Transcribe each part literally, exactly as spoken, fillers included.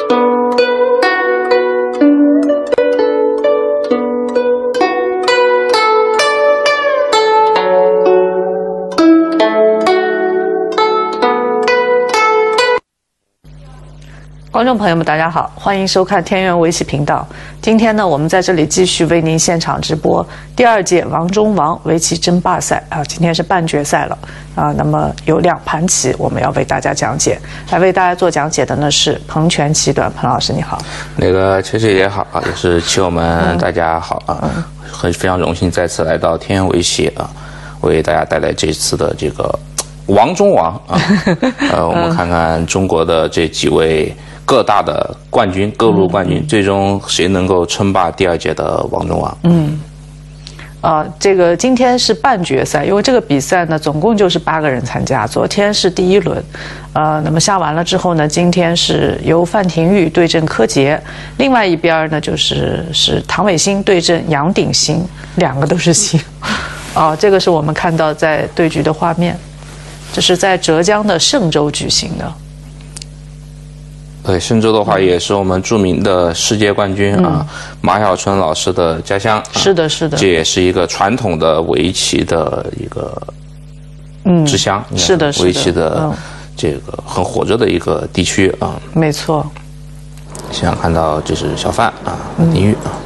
观众朋友们，大家好，欢迎收看天元围棋频道。今天呢，我们在这里继续为您现场直播第二届王中王围棋争霸赛啊，今天是半决赛了啊。那么有两盘棋我们要为大家讲解，来为大家做讲解的呢是彭全棋短，彭老师你好。 那个切切也好啊，也是棋友们大家好啊，嗯、很非常荣幸再次来到天元围棋啊，为大家带来这次的这个王中王啊。呃，我们看看中国的这几位各大的冠军，各路冠军，嗯、最终谁能够称霸第二届的王中王？ 嗯，啊、呃，这个今天是半决赛，因为这个比赛呢，总共就是八个人参加。昨天是第一轮，呃，那么下完了之后呢，今天是由范廷钰对阵柯洁，另外一边呢就是是唐伟新对阵杨鼎新，两个都是新。啊、呃，这个是我们看到在对局的画面，这是在浙江的嵊州举行的。 对，嵊州的话也是我们著名的世界冠军、嗯、啊，马晓春老师的家乡。 是的，是的， 这也是一个传统的围棋的一个嗯之乡。 嗯、是的，是的， 围棋的这个很火热的一个地区啊。 没错。 现在看到这是小范啊，丁玉啊。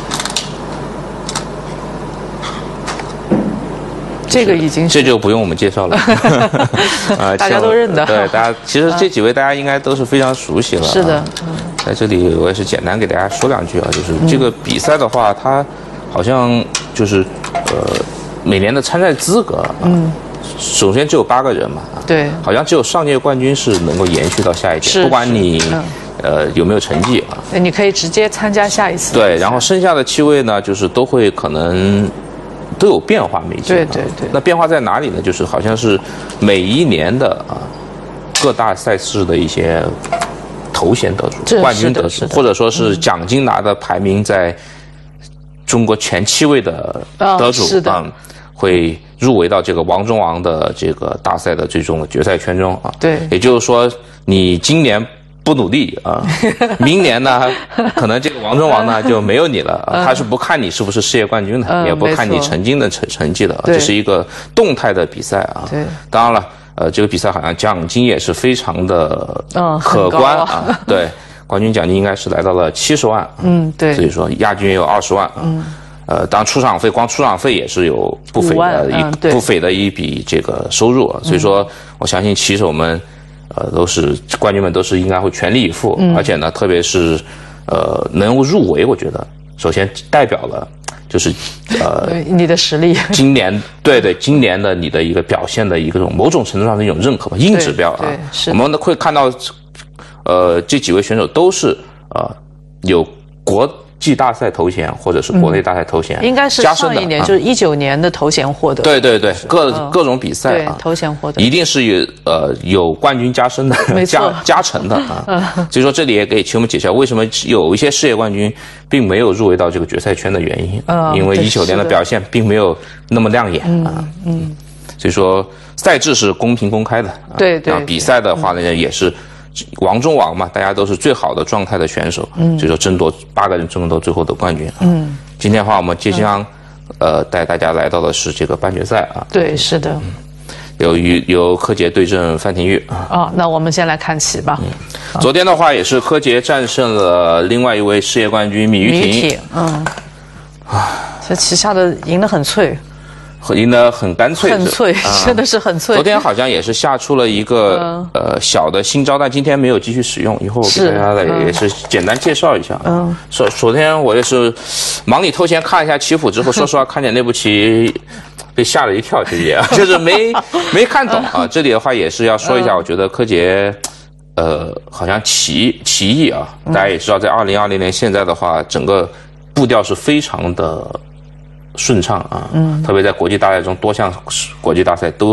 这个已经是， 这就不用我们介绍了， 呃，大家都认得。 对，大家其实这几位大家应该都是非常熟悉了。 是的， 嗯，在这里我也是简单给大家说两句啊，就是这个比赛的话，它好像就是呃每年的参赛资格啊，嗯，首先只有八个人嘛， 对， 好像只有上届冠军是能够延续到下一届，不管你呃有没有成绩啊， 你可以直接参加下一次。 对，然后剩下的七位呢，就是都会可能都有变化，每一届。 对对对。 那变化在哪里呢？就是好像是每一年的啊各大赛事的一些头衔得主、冠军得主，或者说是奖金拿的排名在中国前七位的得主啊、嗯，会入围到这个王中王的这个大赛的最终的决赛圈中啊。 对。 也就是说，你今年不努力啊，明年呢，可能这个王中王呢就没有你了。嗯、他是不看你是不是世界冠军的，嗯、也不看你曾经的成成绩的，这是一个动态的比赛啊。 对， 当然了，呃，这个比赛好像奖金也是非常的可观、嗯、啊。对，冠军奖金应该是来到了七十万。 嗯，对。 所以说亚军也有二十万。嗯。呃，当然出场费，光出场费也是有不菲的一、嗯、不菲的一笔这个收入啊。所以说，我相信棋手们。呃，都是冠军们都是应该会全力以赴，嗯、而且呢，特别是呃能够入围，我觉得首先代表了就是呃你的实力， 今年对对今年的你的一个表现的一个种某种程度上的一种认可吧，硬指标啊，我们会看到呃这几位选手都是呃有国际大赛头衔或者是国内大赛头衔、 嗯，应该是上一年就是一九年的头衔获得。 对对对，各、嗯、各种比赛啊， 头衔获得一定是有呃有冠军加身的，加加成的啊。嗯、所以说这里也给棋友们解释为什么有一些世界冠军并没有入围到这个决赛圈的原因，嗯、因为一九年的表现并没有那么亮眼啊。嗯，嗯所以说赛制是公平公开的，啊、 对对。 比赛的话呢，嗯、也是。王中王嘛，大家都是最好的状态的选手，嗯，所以说争夺八个人争夺最后的冠军，嗯，今天的话我们即将，嗯、呃，带大家来到的是这个半决赛啊， 对，是的， 嗯、由于由柯洁对阵范廷钰啊， 哦，那我们先来看棋吧， 嗯，昨天的话也是柯洁战胜了另外一位世界冠军米玉婷， 嗯，啊，这棋下的赢得很脆。 赢得很干脆， 很脆，啊、真的是很脆。 昨天好像也是下出了一个、嗯、呃小的新招，但今天没有继续使用。一会儿我给大家来也是简单介绍一下。嗯，昨昨天我也是忙里偷闲看一下棋谱之后，说实话看见那步棋被吓了一跳，其实也就是没没看懂啊。这里的话也是要说一下，我觉得柯洁呃好像棋棋艺啊，大家也知道，在二零二零年现在的话，整个步调是非常的顺畅啊，嗯，特别在国际大赛中，多项国际大赛都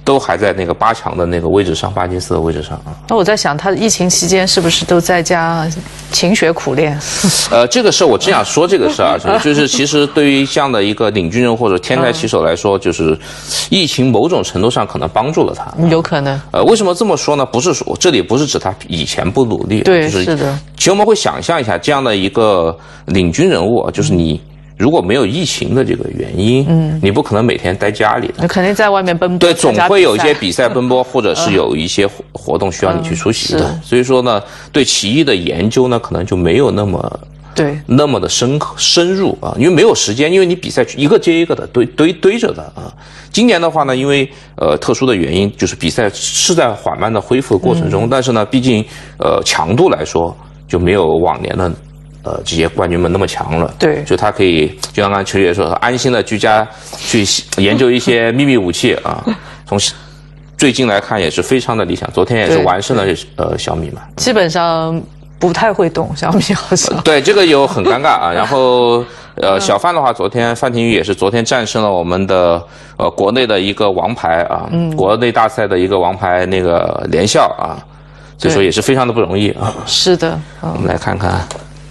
都还在那个八强的那个位置上，巴金斯的位置上啊。 那我在想，他疫情期间是不是都在家勤学苦练？ 呃，这个事我只想说这个事啊，就是其实对于这样的一个领军人或者天才棋手来说，就是疫情某种程度上可能帮助了他， 有可能。 呃，为什么这么说呢？不是说这里不是指他以前不努力， 对， 就是是的。 其实我们会想象一下这样的一个领军人物，就是你。如果没有疫情的这个原因，嗯，你不可能每天待家里的， 你肯定在外面奔波， 对，总会有一些比赛奔波，或者是有一些活动需要你去出席的。嗯、所以说呢，对棋艺的研究呢，可能就没有那么对那么的深深入啊，因为没有时间，因为你比赛一个接一个的堆堆堆着的啊。今年的话呢，因为呃特殊的原因，就是比赛是在缓慢的恢复的过程中，嗯、但是呢，毕竟呃强度来说就没有往年的。呃，这些冠军们那么强了， 对， 就他可以，就像刚才球姐说，安心的居家去研究一些秘密武器啊。从最近来看也是非常的理想，昨天也是完胜了呃小米嘛。 基本上不太会动，小米好像。 对，这个有很尴尬啊。然后呃，小范的话，昨天范廷钰也是昨天战胜了我们的呃国内的一个王牌啊，嗯、国内大赛的一个王牌那个连笑啊，所以说也是非常的不容易啊。 是的， 嗯、我们来看看。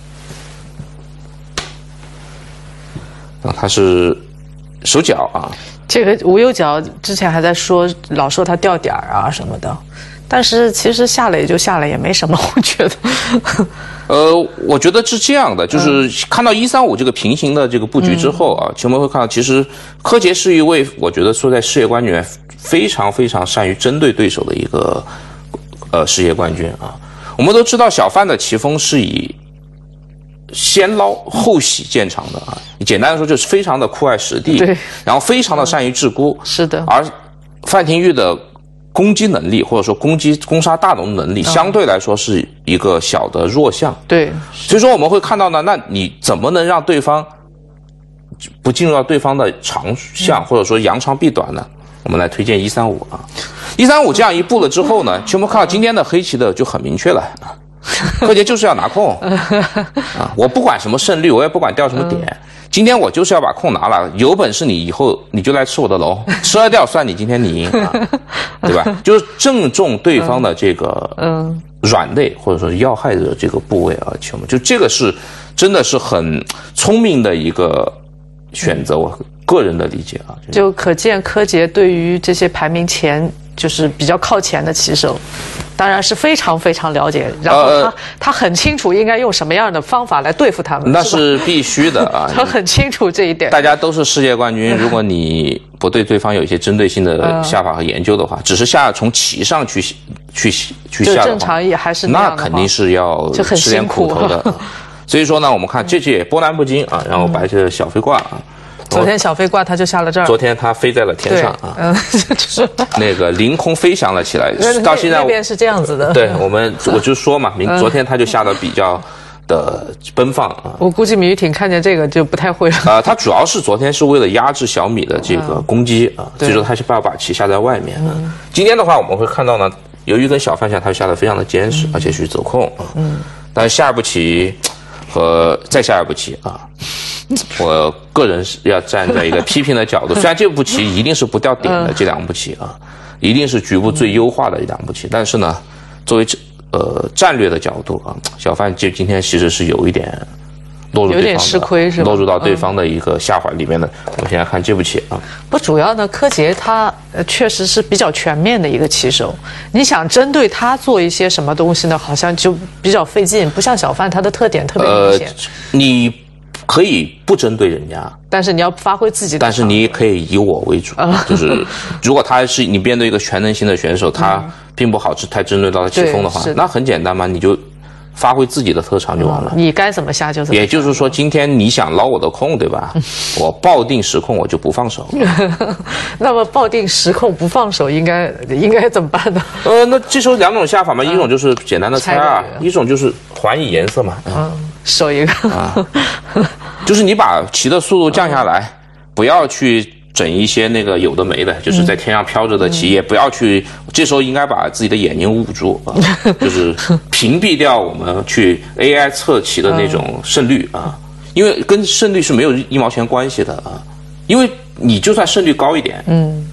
啊，他是手脚啊， 这个无忧角之前还在说，老说他掉点儿啊什么的，但是其实下来也就下来，也没什么，我觉得。 呃，我觉得是这样的，就是看到一三五这个平行的这个布局之后啊，嗯、球迷会看到，其实柯洁是一位，我觉得说在世界冠军里面非常非常善于针对对手的一个呃世界冠军啊。我们都知道小范的棋风是以先捞后洗见长的啊，简单的说就是非常的酷爱实地， 对， 然后非常的善于制孤， 是的。 而范廷钰的攻击能力或者说攻击攻杀大龙能力，相对来说是一个小的弱项， 对。 所以说我们会看到呢，那你怎么能让对方不进入到对方的长项，或者说扬长避短呢？我们来推荐一三五啊，一三五这样一步了之后呢，其实我们看到今天的黑棋的就很明确了。柯洁就是要拿控啊！我不管什么胜率，我也不管掉什么点，今天我就是要把控拿了。有本事你以后你就来吃我的龙，吃了掉算你今天你赢啊，对吧？就是正中对方的这个软肋或者说要害的这个部位啊，球们就这个是真的是很聪明的一个选择，我个人的理解啊， 就可见柯洁对于这些排名前就是比较靠前的棋手。当然是非常非常了解，然后他、呃、他很清楚应该用什么样的方法来对付他们， 那是必须的啊！ 他很清楚这一点。 大家都是世界冠军，如果你不对对方有一些针对性的下法和研究的话，呃、只是下从棋上去去去下的话， 正常也还是 那, 那肯定是要吃点苦头的。所以说呢，我们看这局也波澜不惊啊，然后白棋的小飞挂啊。 昨天小飞挂他就下了这儿， 昨天他飞在了天上啊， 嗯，就是那个凌空飞翔了起来。到现在那边是这样子的， 对我们我就说嘛，明昨天他就下的比较的奔放啊。 我估计米玉挺看见这个就不太会了。 啊，他主要是昨天是为了压制小米的这个攻击啊，所以说他是要把棋下在外面啊。今天的话我们会看到呢，由于跟小范下他下的非常的坚实，而且去走控啊，嗯，但是下一步棋和再下一步棋啊。我个人是要站在一个批评的角度，虽然这步棋一定是不掉点的这两步棋啊，一定是局部最优化的两步棋，但是呢，作为呃战略的角度啊，小范就今天其实是有一点落入对方的， 有点吃亏是吧？ 落入到对方的一个下环里面的。嗯、我们现在看这步棋啊， 不主要呢，柯洁他呃确实是比较全面的一个棋手，你想针对他做一些什么东西呢，好像就比较费劲，不像小范他的特点特别明显。 呃，你。可以不针对人家， 但是你要发挥自己的。 但是你可以以我为主，嗯、就是如果他是你面对一个全能型的选手，他并不好太针对到棋风的话，那很简单嘛，你就发挥自己的特长就完了。 嗯、你该怎么下就怎么下。 也就是说，今天你想捞我的空，对吧？我抱定实控，我就不放手。 那么抱定实控不放手，应该应该怎么办呢？ 呃，那这时候两种下法嘛，一种就是简单的猜啊，一种就是还以颜色嘛。 嗯，手一个啊。 就是你把棋的速度降下来，不要去整一些那个有的没的，就是在天上飘着的棋，嗯、也不要去。这时候应该把自己的眼睛捂住啊，就是屏蔽掉我们去 A I 测棋的那种胜率啊，因为跟胜率是没有一毛钱关系的啊。因为你就算胜率高一点，嗯，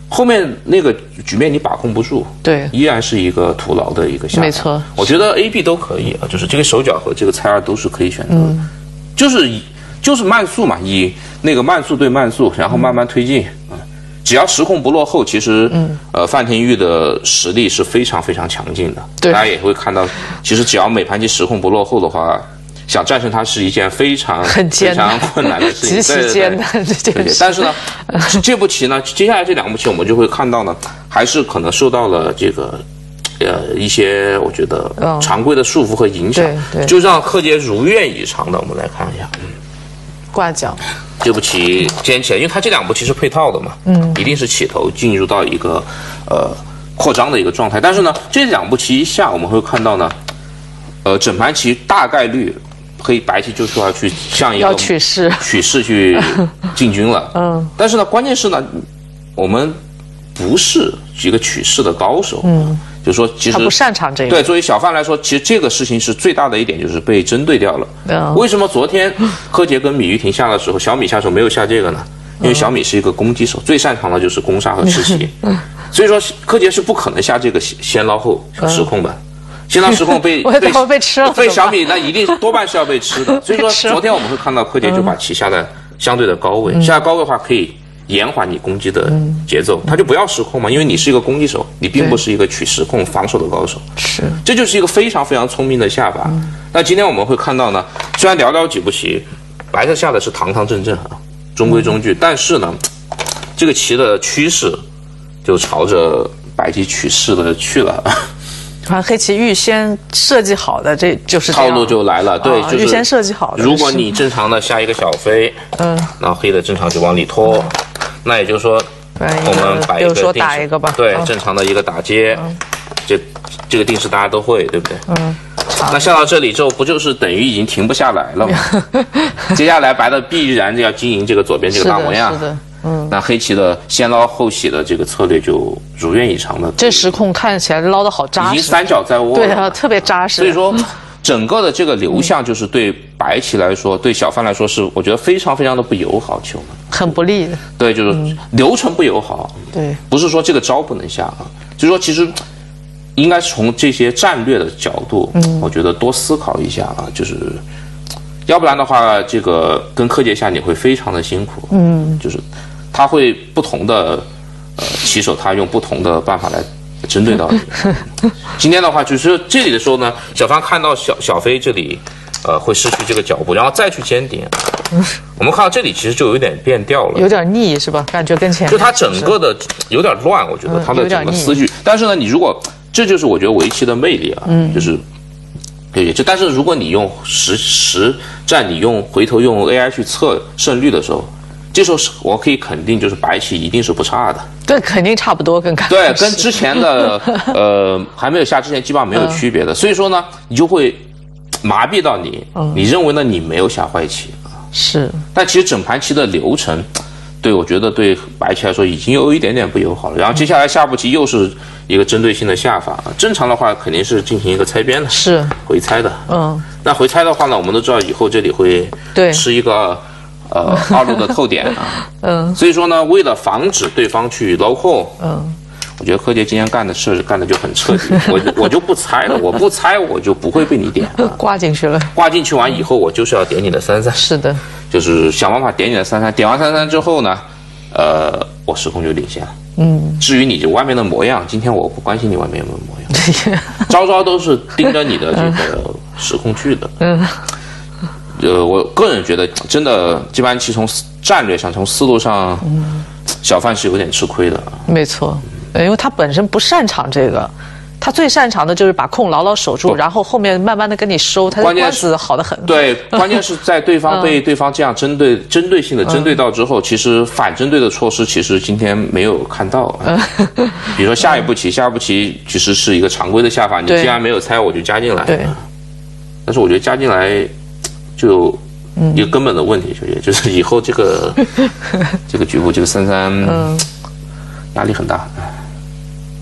后面那个局面你把控不住， 对， 依然是一个徒劳的一个下法。 没错， 我觉得 A、B 都可以啊，就是这个手脚和这个猜二都是可以选择的，嗯、就是就是慢速嘛，以那个慢速对慢速，然后慢慢推进啊、嗯。只要时控不落后，其实、嗯、呃范廷钰的实力是非常非常强劲的。 对， 大家也会看到，其实只要每盘棋时控不落后的话。想战胜它是一件非常很艰难、 非常困难的事情， 极其艰难的这件事。 但是呢，这步棋呢，接下来这两步棋我们就会看到呢，还是可能受到了这个呃一些我觉得常规的束缚和影响， 哦、对对， 就让柯洁如愿以偿的。我们来看一下，嗯， 挂角这步棋尖起来，因为它这两步棋是配套的嘛，嗯，一定是起头进入到一个呃扩张的一个状态。但是呢，这两步棋一下，我们会看到呢，呃，整盘棋大概率。黑白棋就说要去向一个要取势取势去进军了，嗯，但是呢，关键是呢，我们不是一个取势的高手，嗯，就是说其实他不擅长这个。 对，作为小范来说，其实这个事情是最大的一点，就是被针对掉了。嗯，为什么昨天柯洁跟米玉婷下的时候，小米下手没有下这个呢？因为小米是一个攻击手，最擅长的就是攻杀和吃棋，所以说柯洁是不可能下这个先捞后时控的。先捞时控被被被吃了， 被小米那一定多半是要被吃的。所以说，昨天我们会看到柯洁就把棋下在相对的高位，嗯、下在高位的话可以延缓你攻击的节奏，他就不要时控嘛，因为你是一个攻击手，你并不是一个取时控防守的高手。 是， 这就是一个非常非常聪明的下法。嗯、那今天我们会看到呢，虽然寥寥几步棋，白色下的是堂堂正正啊，中规中矩，嗯、但是呢，这个棋的趋势就朝着白棋取势的去了。 反正黑棋预先设计好的，这就是套路就来了。对，就是预先设计好的。 如果你正常的下一个小飞，嗯，然后黑的正常就往里拖，那也就是说，我们摆一个定打一个吧， 对，正常的一个打接，这这个定式大家都会，对不对？嗯。那下到这里之后，不就是等于已经停不下来了吗？接下来白的必然要经营这个左边这个大模样。 是的。嗯， 那黑棋的先捞后洗的这个策略就如愿以偿的。 这时控看起来捞得好扎实， 已经三角在握了。 对啊，特别扎实。 所以说，整个的这个流向就是对白棋来说，嗯、对小范来说是我觉得非常非常的不友好，球门很不利的。 对，就是流程不友好。 对， 不是说这个招不能下啊，就是说其实应该是从这些战略的角度，嗯，我觉得多思考一下啊，就是。要不然的话，这个跟柯洁下你会非常的辛苦，嗯，就是他会不同的呃棋手，他用不同的办法来针对到你。今天的话，就是这里的时候呢，小范看到小小飞这里，呃，会失去这个脚步，然后再去尖点。我们看到这里其实就有点变调了， 有点腻是吧？感觉跟前就他整个的有点乱，我觉得他的整个思绪。但是呢，你如果这就是我觉得围棋的魅力啊，嗯，就是。对，就但是如果你用实实战，你用回头用 A I 去测胜率的时候，这时候是我可以肯定，就是白棋一定是不差的。 对，肯定差不多，跟刚对跟之前的呃还没有下之前基本上没有区别的。嗯、所以说呢，你就会麻痹到你，嗯、你认为呢你没有下坏棋是， 但其实整盘棋的流程。对，我觉得对白棋来说已经有一点点不友好了。然后接下来下步棋又是一个针对性的下法，正常的话肯定是进行一个猜边的， 是回猜的。 嗯， 那回猜的话呢，我们都知道以后这里会对吃一个呃二路的透点啊。 嗯， 所以说呢，为了防止对方去捞空， 嗯， 我觉得柯洁今天干的事干的就很彻底。我我就不猜了，我不猜我就不会被你点、啊， 挂进去了。 挂进去完以后，我就是要点你的三三。 是的。 就是想办法点你的三三，点完三三之后呢，呃，我时控就领先了。嗯，至于你这外面的模样，今天我不关心你外面有没有模样，招招都是盯着你的这个时控去的。嗯，呃，我个人觉得，真的这盘棋从战略上、从思路上，嗯、小范是有点吃亏的。 没错，因为他本身不擅长这个。他最擅长的就是把控牢牢守住，然后后面慢慢的跟你收，他的官司好得很。 对，关键是在对方被对方这样针对、针对性的针对到之后，其实反针对的措施其实今天没有看到。比如说下一步棋，下一步棋其实是一个常规的下法，你既然没有猜，我就加进来。 对。 但是我觉得加进来就有一个根本的问题，就就是以后这个这个局部这个三三，压力很大。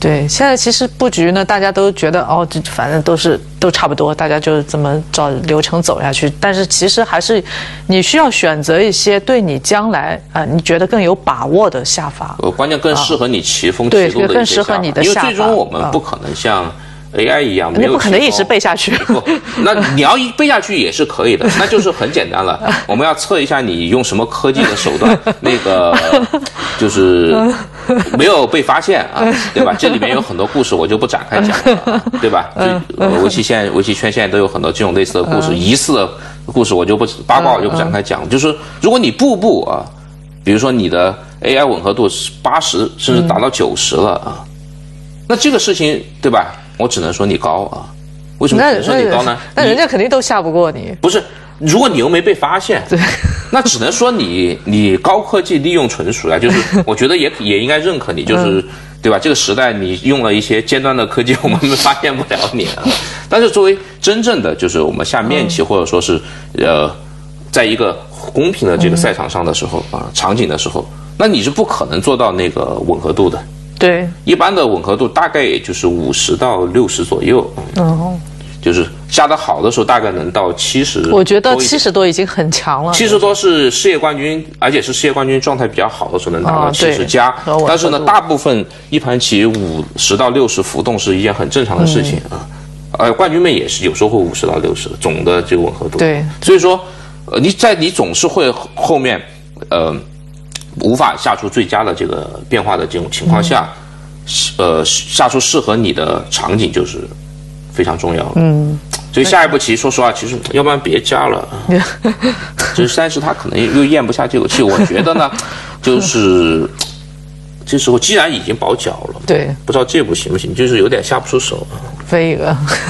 对，现在其实布局呢，大家都觉得哦，这反正都是都差不多，大家就这么照流程走下去。但是其实还是你需要选择一些对你将来啊、呃，你觉得更有把握的下法。 呃，关键更适合你棋风棋路的一些下法。 对，更适合你的下法。 因为最终我们不可能像 A I 一样，没有不可能一直背下去。 不，那你要一背下去也是可以的，那就是很简单了。我们要测一下你用什么科技的手段，那个就是没有被发现啊，对吧？这里面有很多故事，我就不展开讲了，对吧？就围棋现在围棋圈现在都有很多这种类似的故事，疑似的故事我就不八卦我就不展开讲。就是如果你步步啊，比如说你的 A I 吻合度是八十甚至达到九十了啊，那这个事情对吧？我只能说你高啊，为什么只能说你高呢？ 那人家肯定都下不过你。 不是，如果你又没被发现，对，那只能说你你高科技利用纯熟啊，就是我觉得也也应该认可你，就是、嗯、对吧？这个时代你用了一些尖端的科技，我们发现不了你啊。但是作为真正的就是我们下面棋、嗯、或者说是呃，在一个公平的这个赛场上的时候、嗯、啊场景的时候，那你是不可能做到那个吻合度的。 对， 一般的吻合度大概也就是五十到六十左右， 哦， 就是下得好的时候大概能到七十。 我觉得七十多已经很强了。 七十多是世界冠军，而且是世界冠军状态比较好的时候能达到七十加。但是呢，大部分一盘棋五十到六十浮动是一件很正常的事情啊。嗯、呃，冠军们也是有时候会五十到六十总的这个吻合度。 对， 所以说，呃，你在你总是会后面，呃。无法下出最佳的这个变化的这种情况下，嗯、呃，下出适合你的场景就是非常重要的。嗯，所以下一步棋，说实话，其实要不然别加了。就是但是他可能又咽不下这口气。我觉得呢，就是这时候既然已经保角了， 对， 不知道这步行不行，就是有点下不出手。 飞一个，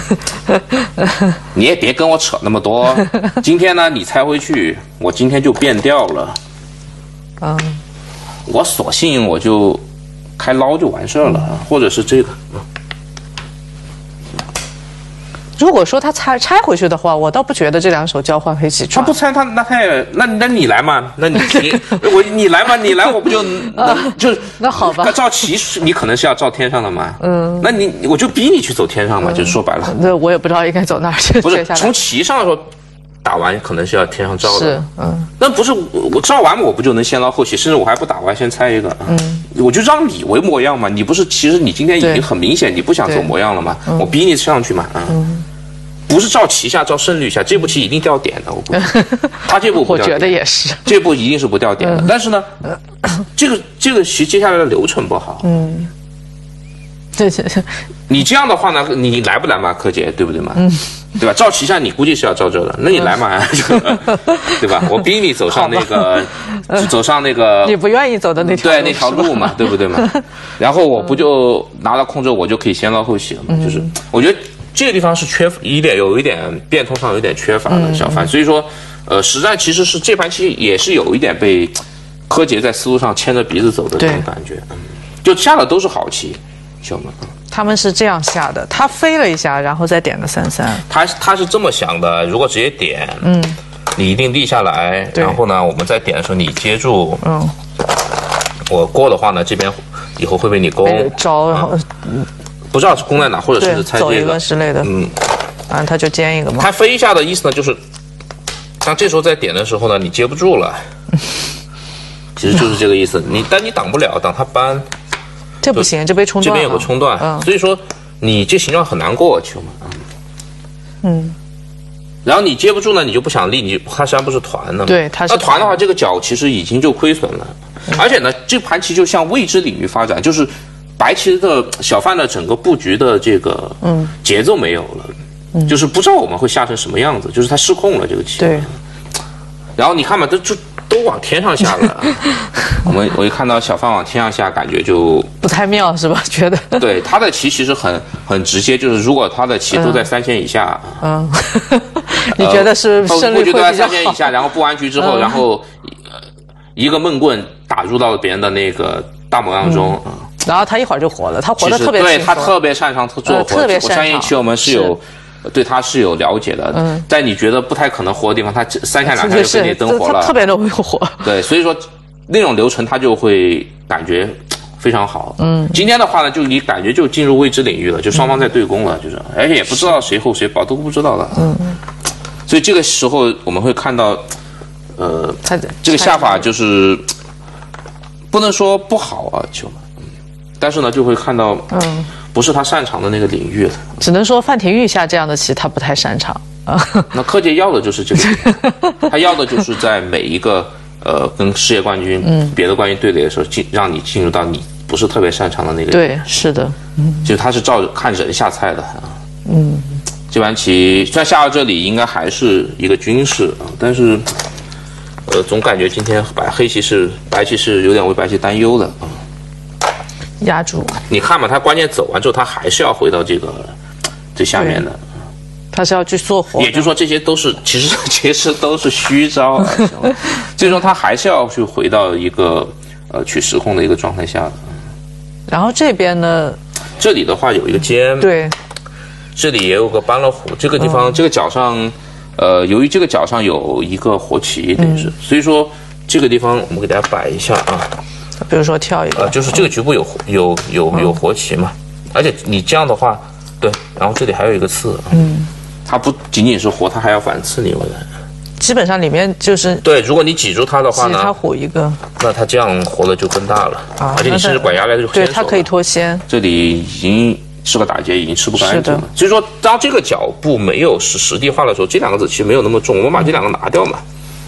你也别跟我扯那么多。今天呢，你猜回去，我今天就变调了。 嗯， 我索性我就开捞就完事儿了，嗯、或者是这个。 如果说他拆拆回去的话，我倒不觉得这两手交换黑棋。 他不拆，他那他也那那你来嘛？那你你我你来嘛？你来我不就能就那好吧？ 照棋你可能是要照天上的嘛？嗯，那你我就逼你去走天上嘛，嗯、就是说白了。 那我也不知道应该走哪儿去。 不是从棋上说。打完可能是要天上照的， 是，嗯， 那不是我照完我不就能先捞后棋，甚至我还不打完先猜一个，嗯，我就让你为模样嘛，你不是其实你今天已经很明显你不想走模样了嘛，我逼你上去嘛，啊、嗯，不是照棋下照胜率下，这步棋一定掉点的，我估计，他这步不掉点， 我觉得也是， 这步一定是不掉点的，嗯、但是呢，这个这个棋接下来的流程不好，嗯。 对对对， 你这样的话呢，你来不来嘛，柯洁，对不对嘛？嗯，对吧？照棋下你估计是要照这的，那你来嘛，嗯、对吧？我逼你走上那个，走上那个你不愿意走的那条对那条路嘛，对不对嘛？然后我不就拿到控制，我就可以先捞后棋了嘛？嗯、就是我觉得这个地方是缺一点，有一点变通上有点缺乏的小范，嗯、所以说，呃，实战其实是这盘棋也是有一点被柯洁在思路上牵着鼻子走的这种感觉，嗯，就下的都是好棋。 他们是这样下的，他飞了一下，然后再点的三三。 他他是这么想的，如果直接点，嗯，你一定立下来，然后呢，我们再点的时候你接住，嗯，我过的话呢，这边以后会被你攻招，然后、 嗯、不知道是攻在哪，或者是猜这个走一个之类的，嗯，反正他就尖一个嘛。 他飞一下的意思呢，就是当这时候再点的时候呢，你接不住了，其实就是这个意思。你但你挡不了，挡他扳。 这不行，这被冲断了。 这边有个冲断，嗯、所以说你这形状很难过，球嘛。嗯。然后你接不住呢，你就不想立，你它实际上不是团的嘛。 对，它是。 那团的话，这个角其实已经就亏损了，嗯、而且呢，这盘棋就向未知领域发展，就是白棋的小范的整个布局的这个嗯节奏没有了，嗯、就是不知道我们会下成什么样子，就是它失控了这个棋。 对。 然后你看嘛，这就。都往天上下了，我们我一看到小范往天上下，感觉就不太妙，是吧？觉得对他的棋其实很很直接，就是如果他的棋都在三千以下， 嗯，嗯你觉得是胜率会比较好？ 都在三千以下，然后布完局之后，嗯、然后一个闷棍打入到别人的那个大模样中，嗯， 然后他一会儿就活了，他活得特别对他特别擅长做活，呃、 特别擅长。 我相信棋友们是有。对他是有了解的，嗯，在你觉得不太可能活的地方，他三下两下就给你登活了， 特别容易活。 对，所以说那种流程他就会感觉非常好。嗯，今天的话呢，就你感觉就进入未知领域了，就双方在对攻了，就是，而且也不知道谁厚谁薄，都不知道了。嗯，所以这个时候我们会看到，呃，这个下法就是不能说不好啊，球，但是呢，就会看到，嗯，不是他擅长的那个领域了。 只能说范廷钰下这样的棋，他不太擅长。 那柯洁要的就是这个，他要的就是在每一个。呃，跟世界冠军、嗯、别的冠军对垒的时候，进让你进入到你不是特别擅长的那个。 对，是的， 嗯，就他是照着看人下菜的啊。嗯，这盘棋虽然下到这里应该还是一个军事啊，但是，呃，总感觉今天白黑棋是白棋是有点为白棋担忧的啊。 压住。 你看嘛，他关键走完之后，他还是要回到这个最下面的。 他是要去做活， 也就是说这些都是其实其实都是虚招，最终他还是要去回到一个呃取实控的一个状态下的。 然后这边呢， 这里的话有一个尖， 对， 这里也有个搬了虎，这个地方、嗯、这个角上，呃，由于这个角上有一个活棋，等于是、嗯，所以说这个地方我们给大家摆一下啊， 比如说跳一个， 呃，就是这个局部有有有有活棋嘛，而且你这样的话，对，然后这里还有一个刺，嗯。它不仅仅是活，它还要反刺你回来。 基本上里面就是对，如果你挤住它的话呢， 它活一个， 那它这样活的就更大了啊！而且你甚至拐压来就对，它可以脱先。 这里已经是个打劫，已经吃不干净了。所以说，当这个脚步没有实实地化的时候，这两个子其实没有那么重。我们把这两个拿掉嘛。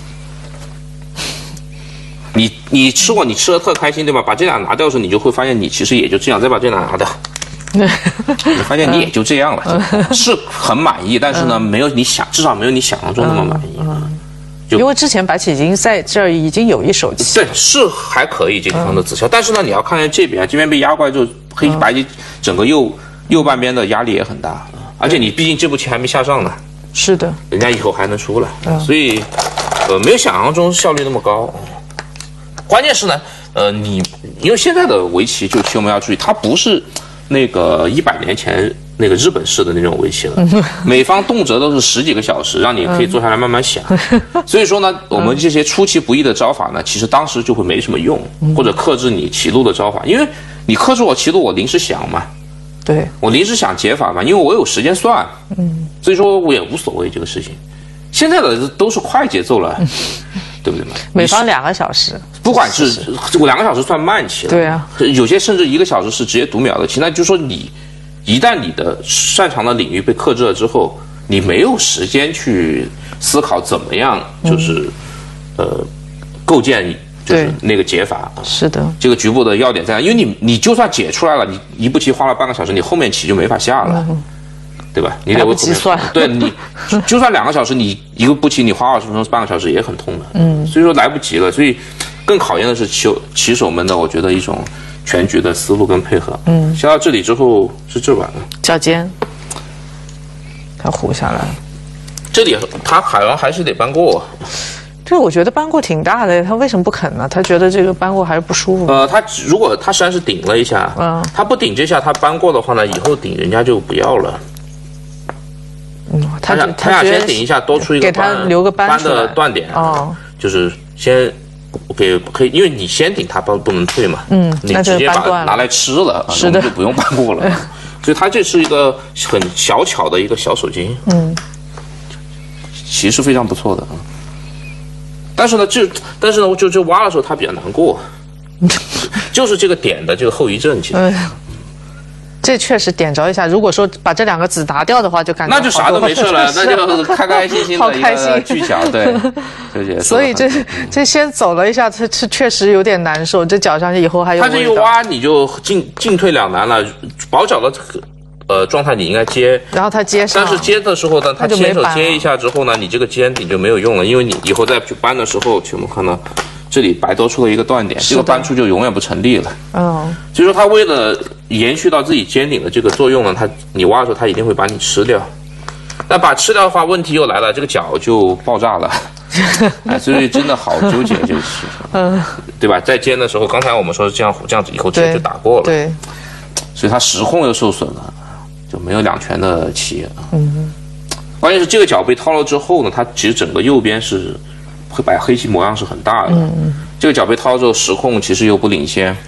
你你吃过，你吃的特开心，对吧？把这俩拿掉的时候，你就会发现你其实也就这样，再把这俩拿掉。你发现你也就这样了，嗯、是很满意，但是呢，嗯、没有你想，至少没有你想象中那么满意。嗯嗯、 因为之前白棋已经在这儿已经有一手棋， 对，是还可以这地方的子效，嗯、但是呢，你要看见这边，这边被压过来之后，黑白棋整个右右半边的压力也很大，而且你毕竟这步棋还没下上呢。 是的， 人家以后还能出来，嗯、所以呃，没有想象中效率那么高。关键是呢，呃，你因为现在的围棋就棋我们要注意，它不是。那个一百年前那个日本式的那种围棋了，每方动辄都是十几个小时，让你可以坐下来慢慢想。所以说呢，我们这些出其不意的招法呢，其实当时就会没什么用，或者克制你棋路的招法，因为你克制我棋路，我临时想嘛， 对我临时想解法嘛，因为我有时间算，嗯，所以说我也无所谓这个事情。现在的都是快节奏了。对不对嘛？ 每方两个小时， 不管是两个小时算慢棋了， 对啊， 有些甚至一个小时是直接读秒的棋。那就是说你一旦你的擅长的领域被克制了之后，你没有时间去思考怎么样就是、嗯、呃构建就是那个解法。 是的， 这个局部的要点在哪？因为你你就算解出来了，你一步棋花了半个小时，你后面棋就没法下了。嗯，对吧？你得不计算， 对你，就算两个小时，你一个步棋你花二十分钟、半个小时也很痛的。嗯，所以说来不及了，所以更考验的是棋棋手们的，我觉得一种全局的思路跟配合。嗯，下到这里之后是这碗脚尖，他糊下来， 这里他海王还是得搬过。 对，我觉得搬过挺大的，他为什么不肯呢？他觉得这个搬过还是不舒服。 呃，他如果他实际上是顶了一下，嗯，他不顶这下，他搬过的话呢，以后顶人家就不要了。嗯，他想他想先顶一下，多出一个给他留个扳的断点哦，就是先给可以，因为你先顶他不不能退嘛，嗯，你直接把它拿来吃了，是的，就不用搬过了。所以他这是一个很小巧的一个小手筋，嗯，棋是非常不错的啊。但是呢，就但是呢，就就挖的时候他比较难过，就是这个点的这个后遗症，其实。嗯， 这确实点着一下。如果说把这两个子拿掉的话，就感觉那就啥都没事了，那就开开心心的一个技巧，对，对。 所以这这先走了一下，这这确实有点难受。这脚上以后还有。 他这一挖你就进进退两难了，保脚的呃状态你应该接， 然后他接上， 但是接的时候呢，他牵手接一下之后呢，你这个尖顶就没有用了，因为你以后再去扳的时候，我们看到。这里白多出了一个断点，这个搬出就永远不成立了。嗯，所以说他为了延续到自己尖顶的这个作用呢，他你挖的时候他一定会把你吃掉。那把吃掉的话，问题又来了，这个脚就爆炸了。哎，所以真的好纠结这个事情，嗯，对吧？在尖的时候，刚才我们说这样这样子以后直接就打过了， 对， 所以他实控又受损了，就没有两全的棋。嗯，关键是这个脚被掏了之后呢，它其实整个右边是。会摆黑棋模样是很大的，嗯、这个脚被掏之后，实控其实又不领先，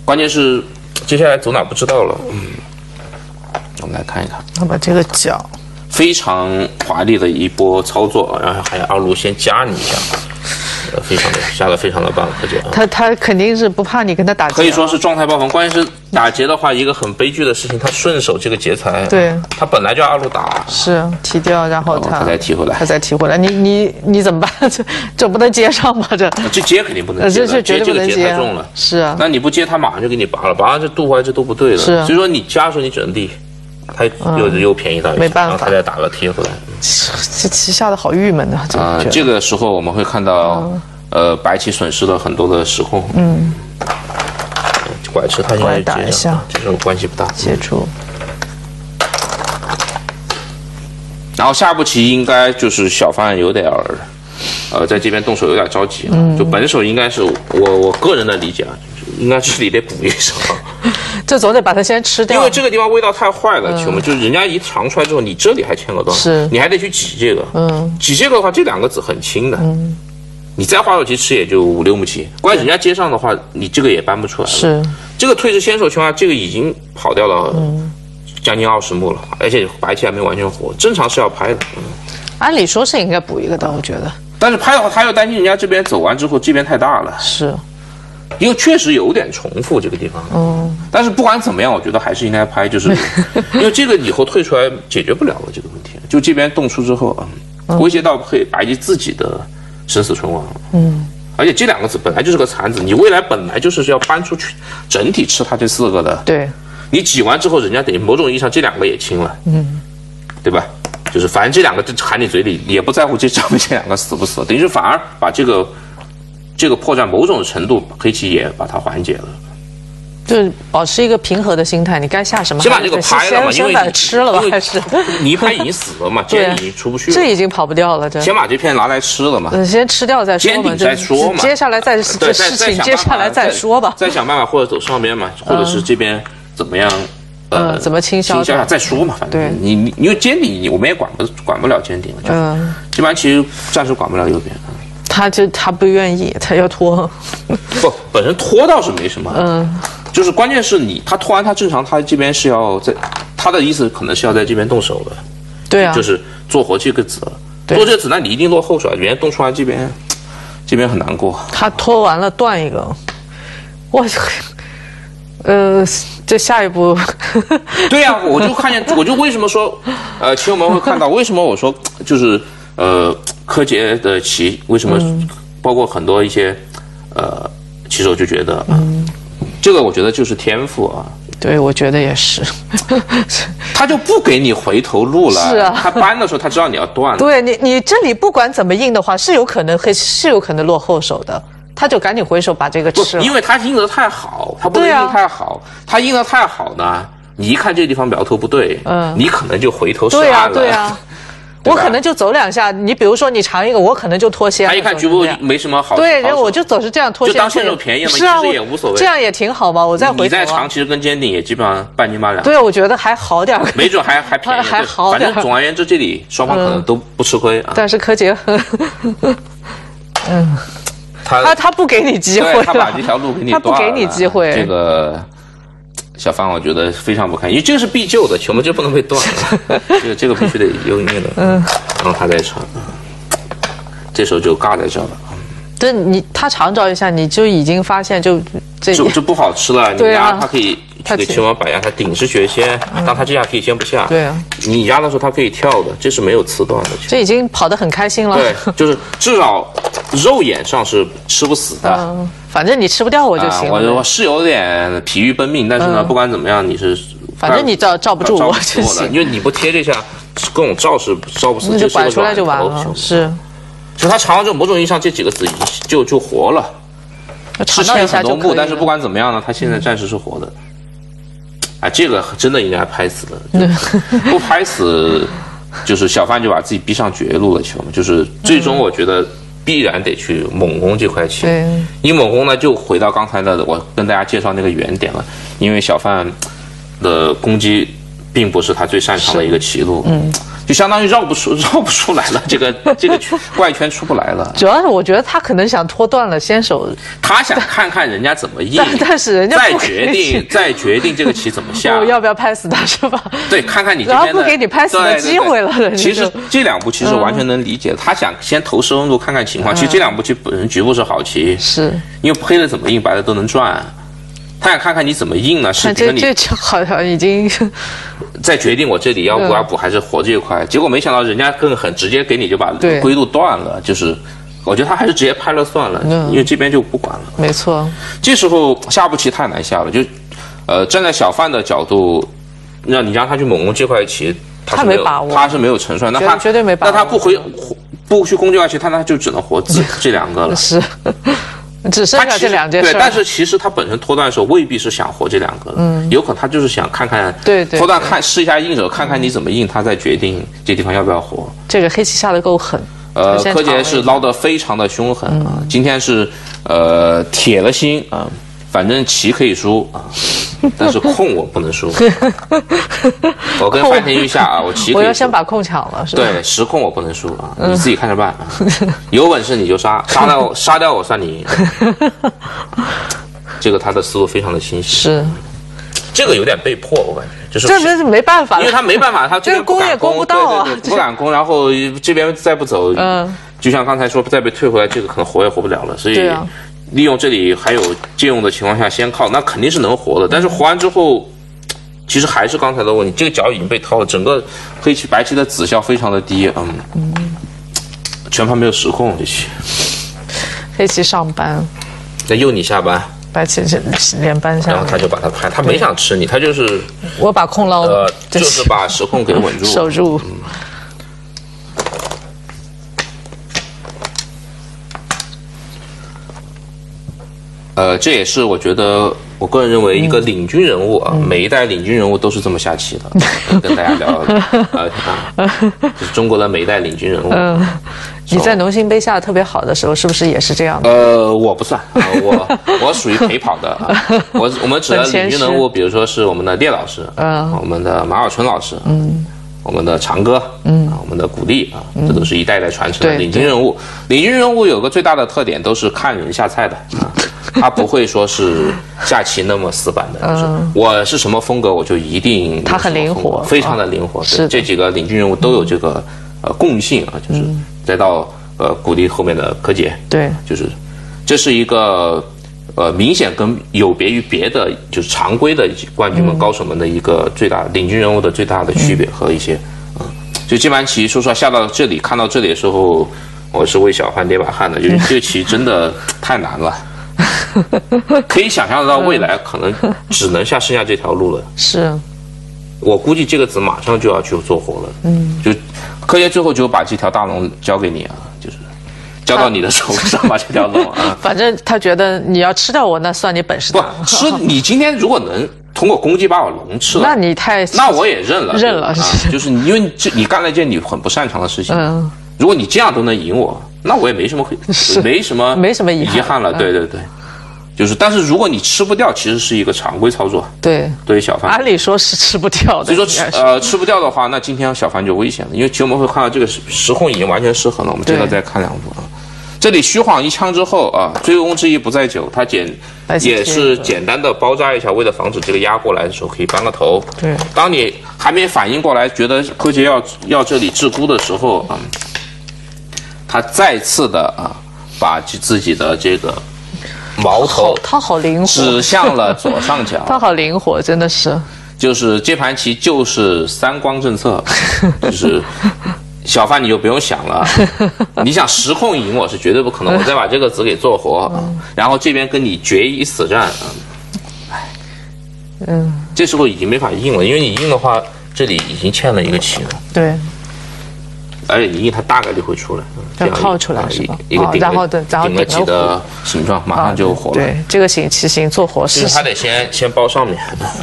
关键是接下来走哪不知道了。嗯，我们来看一看， 那把这个角非常华丽的一波操作，然后还二路先夹你一下。呃，非常的下的非常的棒，柯洁啊， 他他肯定是不怕你跟他打劫， 可以说是状态爆棚。关键是打劫的话，一个很悲剧的事情，他顺手这个劫财， 对， 他本来就要二路打， 是提掉，然后他他再提回来， 他再提回来，你你你怎么办？这这不能接上吗？这这接肯定不能接， 这这绝对不能接，太重了， 是啊， 那你不接，他马上就给你拔了，拔了这渡回来这都不对了， 是， 所以说你加的时候你只能递。他又又便宜到一下， 没办法， 然后他再打个贴回来， 这棋下的好郁闷啊！ 啊，这个时候我们会看到，呃，白棋损失了很多的时候。嗯，拐吃他应该打一下， 这种关系不大。 接住。 然后下步棋应该就是小范有点儿，呃，在这边动手有点着急了。嗯，就本手应该是我我个人的理解啊，应该这里得补一手。 这总得把它先吃掉， 因为这个地方味道太坏了，球们、嗯、就是人家一长出来之后，你这里还欠个段， 是， 你还得去挤这个， 嗯， 挤这个的话，这两个子很轻的，嗯，你再花手棋吃也就五六目棋，关键人家接上的话，你这个也搬不出来了， 是， 这个退至先手情况下，这个已经跑掉了将近二十目了，而且白棋还没完全活，正常是要拍的，嗯， 按理说是应该补一个的，我觉得， 但是拍的话，他又担心人家这边走完之后，这边太大了， 是。 因为确实有点重复这个地方，嗯，但是不管怎么样，我觉得还是应该拍，就是因为这个以后退出来解决不了了这个问题，就这边动出之后啊，嗯、威胁到黑白棋自己的生死存亡，嗯，而且这两个子本来就是个残子，你未来本来就是要搬出去，整体吃它这四个的， 对， 你挤完之后，人家等于某种意义上这两个也清了，嗯，对吧？就是反正这两个含你嘴里，也不在乎这上面这两个死不死，等于是反而把这个。这个破绽某种程度，黑棋也把它缓解了， 就是保持一个平和的心态。你该下什么？ 先把这个拍了嘛，因为先把吃了吧，还是你一拍已经死了嘛，尖已经出不去了， 这已经跑不掉了。这先把这片拿来吃了嘛， 嗯，先吃掉再说嘛， 尖顶再说嘛， 接下来再这事情接下来再说吧， 再想办法或者走上边嘛，或者是这边怎么样？ 呃，怎么清消？ 清消再说嘛，反正你你因为尖顶我们也管不管不了尖顶了，嗯，基本上其实暂时管不了右边。 他就他不愿意，他要拖。 不，本身拖倒是没什么，嗯，就是关键是你他拖完，他正常他这边是要在，他的意思可能是要在这边动手的， 对啊， 就是做活这个子，做这个子，那你一定落后手，别人动出来这边，这边很难过。 他拖完了断一个，我，呃，这下一步， 对呀、啊，我就看见，我就为什么说，呃，棋友们会看到，为什么我说就是呃。柯洁的棋为什么包括很多一些呃棋手就觉得啊、嗯，这个我觉得就是天赋啊。 对，我觉得也是。 他就不给你回头路了。 是啊， 他搬的时候他知道你要断了。 对你，你这里不管怎么硬的话，是有可能黑是有可能落后手的。他就赶紧回手把这个吃了。 因为他硬得太好，他不能硬太好。啊、他硬得太好呢，你一看这个地方苗头不对，嗯，你可能就回头是岸了。 对啊，对啊。我可能就走两下，你比如说你长一个，我可能就脱先。 他一看局部没什么好， 对，然后我就走是这样脱先， 就当先手便宜了嘛， 是啊， 其实也无所谓， 这样也挺好嘛。我再回头、啊， 你再长，其实跟尖顶也基本上半斤八两。 对，我觉得还好点， 没准还还便宜， 还好点。反正总而言之，这里双方可能都不吃亏啊。 但是柯洁，嗯，他他他不给你机会， 他把这条路给你断了， 他不给你机会， 这个。小范我觉得非常不堪，因为这个是必救的，球们就不能被断了，这个这个必须得用命的。嗯，然后他再长，这时候就尬在这了。 对你，他长招一下，你就已经发现就这就就不好吃了。你压他可以这个球王摆压，他顶是学先，但他这下可以先不下。 对啊， 你压的时候他可以跳的，这是没有刺断的。 这已经跑得很开心了。 对，就是至少肉眼上是吃不死的。 嗯，反正你吃不掉我就行了。 啊、我我是有点疲于奔命，但是呢，嗯、不管怎么样，你是反正你罩罩不住我就行， 因为你不贴这下，各种罩是罩不死， 那就摆出来就完了。是。 就他尝到这某种意义上，这几个子已经就就活了， 吃欠很多目，但是不管怎么样呢，他现在暂时是活的。啊，这个真的应该拍死了，不拍死，就是小范就把自己逼上绝路了，球嘛。就是最终我觉得必然得去猛攻这块棋。你猛攻呢，就回到刚才的我跟大家介绍那个原点了，因为小范的攻击并不是他最擅长的一个棋路，嗯，就相当于绕不出绕不出来了，这个这个怪圈出不来了。 主要是我觉得他可能想拖断了先手， 他想看看人家怎么应， 但, 但是人家再决定再决定这个棋怎么下， 我要不要拍死他是吧？ 对，看看你然后不给你拍死的机会了。 对对对，其实这两步其实完全能理解，嗯、他想先投十分钟看看情况。嗯、其实这两步棋本身局部是好棋， 是因为黑的怎么应，白的都能赚。他想看看你怎么应呢？是这这这好像已经在决定我这里要不要补还是活这一块。嗯、结果没想到人家更狠，直接给你就把归路断了。就是我觉得他还是直接拍了算了，嗯、因为这边就不管了。 没错， 这时候下步棋太难下了，就呃站在小范的角度，让你让他去猛攻这块棋，他是没有把握，他是没有成算。那他绝对没把握。 那他不回不去攻这块棋，他那就只能活这这两个了。 是。只剩下这两件事。 对，但是其实他本身脱断的时候未必是想活这两个，嗯，有可能他就是想看看， 对对， 脱断看试一下应手，看看你怎么应，他再决定这地方要不要活。 这个黑棋下的够狠， 呃，柯洁是捞得非常的凶狠啊，嗯、今天是呃铁了心啊。反正棋可以输啊，但是控我不能输。我跟范廷钰下啊，我棋可以输。 我要先把控抢了，是吧？ 对，实控我不能输啊，你自己看着办。嗯、有本事你就杀，杀掉杀掉我算你赢。这个他的思路非常的清晰。 是， 这个有点被迫，我感觉就是这是没办法， 因为他没办法，他这个攻也攻不到啊， 对对对，不敢攻，然后这边再不走，嗯，就像刚才说再被退回来，这个可能活也活不了了，所以。利用这里还有借用的情况下先靠，那肯定是能活的。但是活完之后，其实还是刚才的问题，这个角已经被掏了，整个黑棋白棋的子效非常的低，嗯，嗯全盘没有实控这棋。 黑棋上班， 那右你下班， 白棋连扳下， 然后他就把它拍，他没想吃你，他就是我把控捞， 呃，就是把实控给稳住， 守住。嗯呃，这也是我觉得，我个人认为一个领军人物啊，嗯、每一代领军人物都是这么下棋的。跟大家聊，呃，就是中国的每一代领军人物。嗯， 你在农心杯下的特别好的时候，是不是也是这样的？ 呃，我不算，呃、我我属于陪跑的。啊、我我们指的领军人物，比如说是我们的聂老师，嗯，我们的马晓春老师，嗯。我们的长歌，嗯，我们的古力啊，这都是一代代传承的领军人物。领军人物有个最大的特点，都是看人下菜的啊，他不会说是下棋那么死板的，就是我是什么风格，我就一定他很灵活， 非常的灵活。是这几个领军人物都有这个呃共性啊，就是再到呃古力后面的柯洁， 对， 就是这是一个。呃，明显跟有别于别的就是常规的冠军们、嗯、高手们的一个最大领军人物的最大的区别和一些，嗯，就这盘棋说实话下到这里看到这里的时候，我是为小范捏把汗的，就是这个棋真的太难了，可以想象得到未来可能只能下剩下这条路了。 是， 我估计这个子马上就要去做活了，嗯，就柯洁最后就把这条大龙交给你啊，就是。交到你的手上吧，这条龙啊！ 反正他觉得你要吃掉我，那算你本事大。 不吃，你今天如果能通过攻击把我龙吃了， 那你太…… 那我也认了， 认了， 啊、就是因为这你干了一件你很不擅长的事情。嗯，如果你这样都能赢我，那我也没什么可以，没什么没什么遗憾了。对对对，就是，但是如果你吃不掉，其实是一个常规操作。 对， 对于小范， 按理说是吃不掉的。 所以说吃呃吃不掉的话，那今天小范就危险了，因为其实我们会看到这个实控已经完全失衡了。我们接着再看两步啊。这里虚晃一枪之后啊，醉翁之意不在酒，他简也是简单的包扎一下，为了防止这个压过来的时候可以扳个头。 对， 当你还没反应过来，觉得柯洁要要这里制孤的时候啊，他再次的啊把自己的这个矛头， 他好灵活， 指向了左上角。 他好灵活，真的是。 就是这盘棋就是三光政策，就是。小范你就不用想了，你想实控赢我是绝对不可能，我再把这个子给做活，嗯、然后这边跟你决一死战，哎，嗯，这时候已经没法应了，因为你应的话，这里已经欠了一个棋了， 对， 而且你应它大概率会出来， 要靠出来是吧？ 一个顶然后对，然后顶了棋的形状，马上就活了， 对，这个形棋形做活是， 就是他得先先包上面，嗯。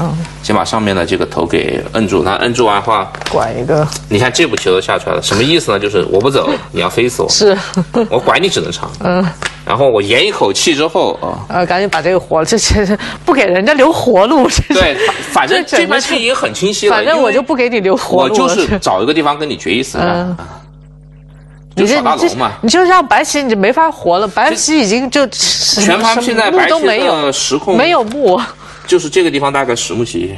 先把上面的这个头给摁住，那摁住完的话， 拐一个。 你看这步棋都下出来了，什么意思呢？就是我不走，你要飞死我。 是， 我拐你只能长。嗯。然后我咽一口气之后啊， 呃，赶紧把这个活，这这不给人家留活路。 对，反正这盘棋已经很清晰了。 反正我就不给你留活路。 我就是找一个地方跟你决一死战。就耍大龙嘛， 你就让白棋你就没法活了，白棋已经就全盘现在白棋的实控没有目， 就是这个地方大概十目棋，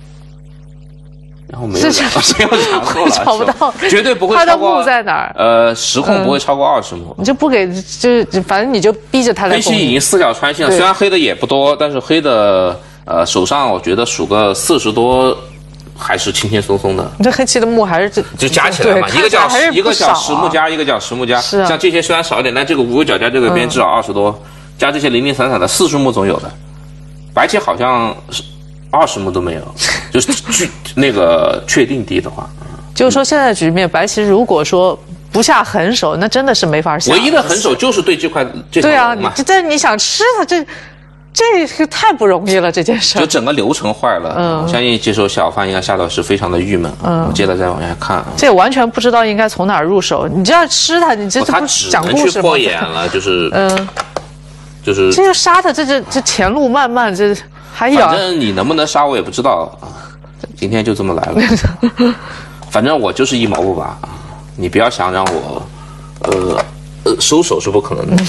然后没有没有然后了， 找不到， 绝对不会超过。他的目在哪儿？ 呃，实控不会超过二十目， 你就不给，就是反正你就逼着他来。 黑棋已经四角穿心了，虽然黑的也不多，但是黑的呃手上我觉得数个四十多。还是轻轻松松的， 你这黑棋的目还是就就加起来嘛，一个角一个角十目加，一个角十目加， 是啊， 像这些虽然少一点，但这个五个角加这个边至少二十多，加这些零零散散的四十目总有的。白棋好像是二十目都没有，就是据那个确定低的话， 就是说现在局面，白棋如果说不下狠手，那真的是没法下。 唯一的狠手就是对这块这条龙嘛。 对啊，这你想吃它这。这个太不容易了，这件事就整个流程坏了。嗯，我相信这时候小范应该下到是非常的郁闷。嗯，我接着再往下看。 这完全不知道应该从哪儿入手。你这样吃它，你这这不是讲故事吗？ 他只能去破眼了，就是嗯，就是这就杀他，这这这前路漫漫，这还有。 反正你能不能杀我也不知道啊。今天就这么来了。反正我就是一毛不拔，你不要想让我呃呃收手是不可能的。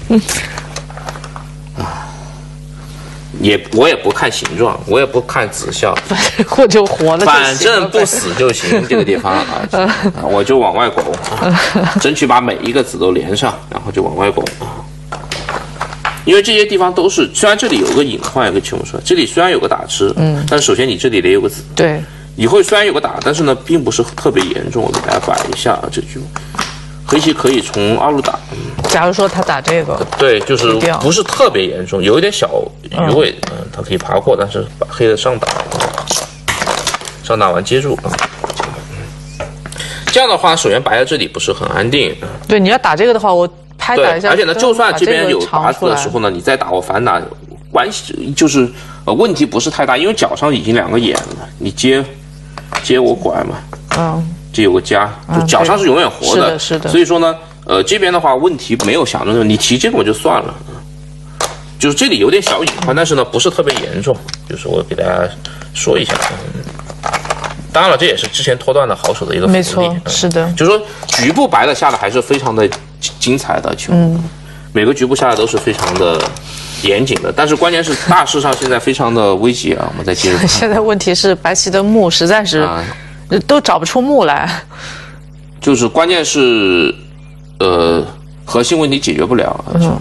也我也不看形状，我也不看子效， 反正我就活了， 反正不死就行。这个地方啊，我就往外拱，争取把每一个子都连上，然后就往外拱。因为这些地方都是，虽然这里有个隐患，有个球说，这里虽然有个打吃，嗯，但是首先你这里得有个子， 对， 以后虽然有个打，但是呢，并不是特别严重。我给大家摆一下这局。黑棋可以从二路打， 假如说他打这个， 对，就是不是特别严重，有一点小鱼尾，嗯，嗯他可以爬过，但是把黑的上打，上打完接住，嗯，这样的话，首先白在这里不是很安定， 对，你要打这个的话，我拍打一下， 而且呢，就算这边有靶子的时候呢，你再打我反打，关系就是呃问题不是太大，因为角上已经两个眼了，你接接我拐嘛，嗯。这有个家，就角上是永远活的， 嗯、是的，是的。 所以说呢，呃，这边的话问题没有想中的，你提这个我就算了，就是这里有点小隐患，但是呢不是特别严重，就是我给大家说一下。嗯、当然了，这也是之前拖断的好手的一个福利， 没错，嗯、是的。 就是说局部白的下的还是非常的精彩的球，嗯，每个局部下的都是非常的严谨的，但是关键是大势上现在非常的危急啊，我们再接着看。 现在问题是白棋的目实在是。啊都找不出目来， 就是关键是，呃，核心问题解决不了。嗯，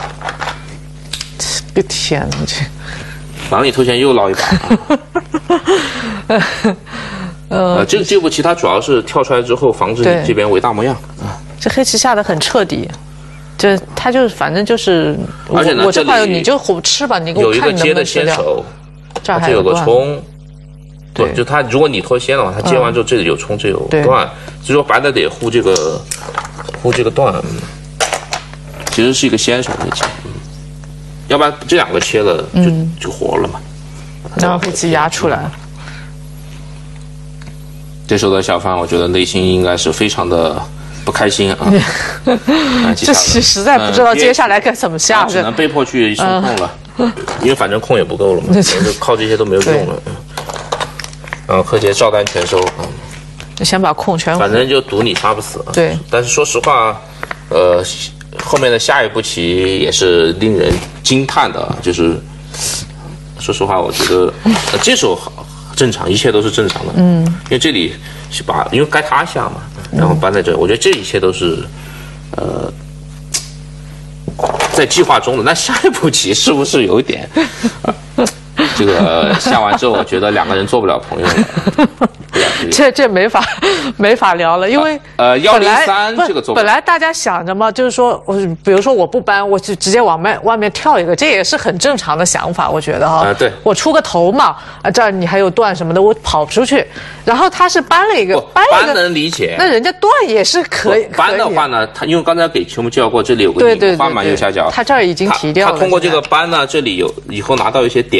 个天哪，这忙里偷闲又捞一把。呃，这这步棋它主要是跳出来之后防止你这边为大模样。 这黑棋下的很彻底，这他就反正就是， 而且呢， 我这块你就吃吧，你给我看你能不能吃掉。 有一个接的先手， 这儿还有个冲。对，就他，如果你脱先的话，他接完之后这里有冲，这里有断，所以说白的得护这个护这个断，其实是一个先手的棋，嗯，要不然这两个切了就、嗯、就活了嘛， 然后黑棋压出来。 这时候的小范，我觉得内心应该是非常的不开心啊， 这实实在不知道接下来该怎么下， 只能被迫去送控了，嗯、因为反正控也不够了嘛，就靠这些都没有用了。然后柯洁照单全收，嗯， 就先把控全， 反正就赌你杀不死。 对， 但是说实话，呃，后面的下一步棋也是令人惊叹的，就是说实话，我觉得、呃、这手好正常，一切都是正常的。嗯，因为这里是把，因为该他下嘛，然后搬在这，我觉得这一切都是呃在计划中的。那下一步棋是不是有一点？这个下完之后，我觉得两个人做不了朋友了。 这这没法没法聊了，因为呃幺零三这个做本来大家想着嘛，就是说我比如说我不搬，我就直接往外外面跳一个，这也是很正常的想法，我觉得哈。 啊，对， 我出个头嘛，啊这儿你还有断什么的，我跑不出去。然后他是搬了一个，搬一个能理解， 那人家断也是可以。 搬的话呢，他因为刚才给球目介绍过，这里有个隐患嘛，右下角， 他这儿已经提掉了。 他通过这个搬呢，这里有以后拿到一些点飞子。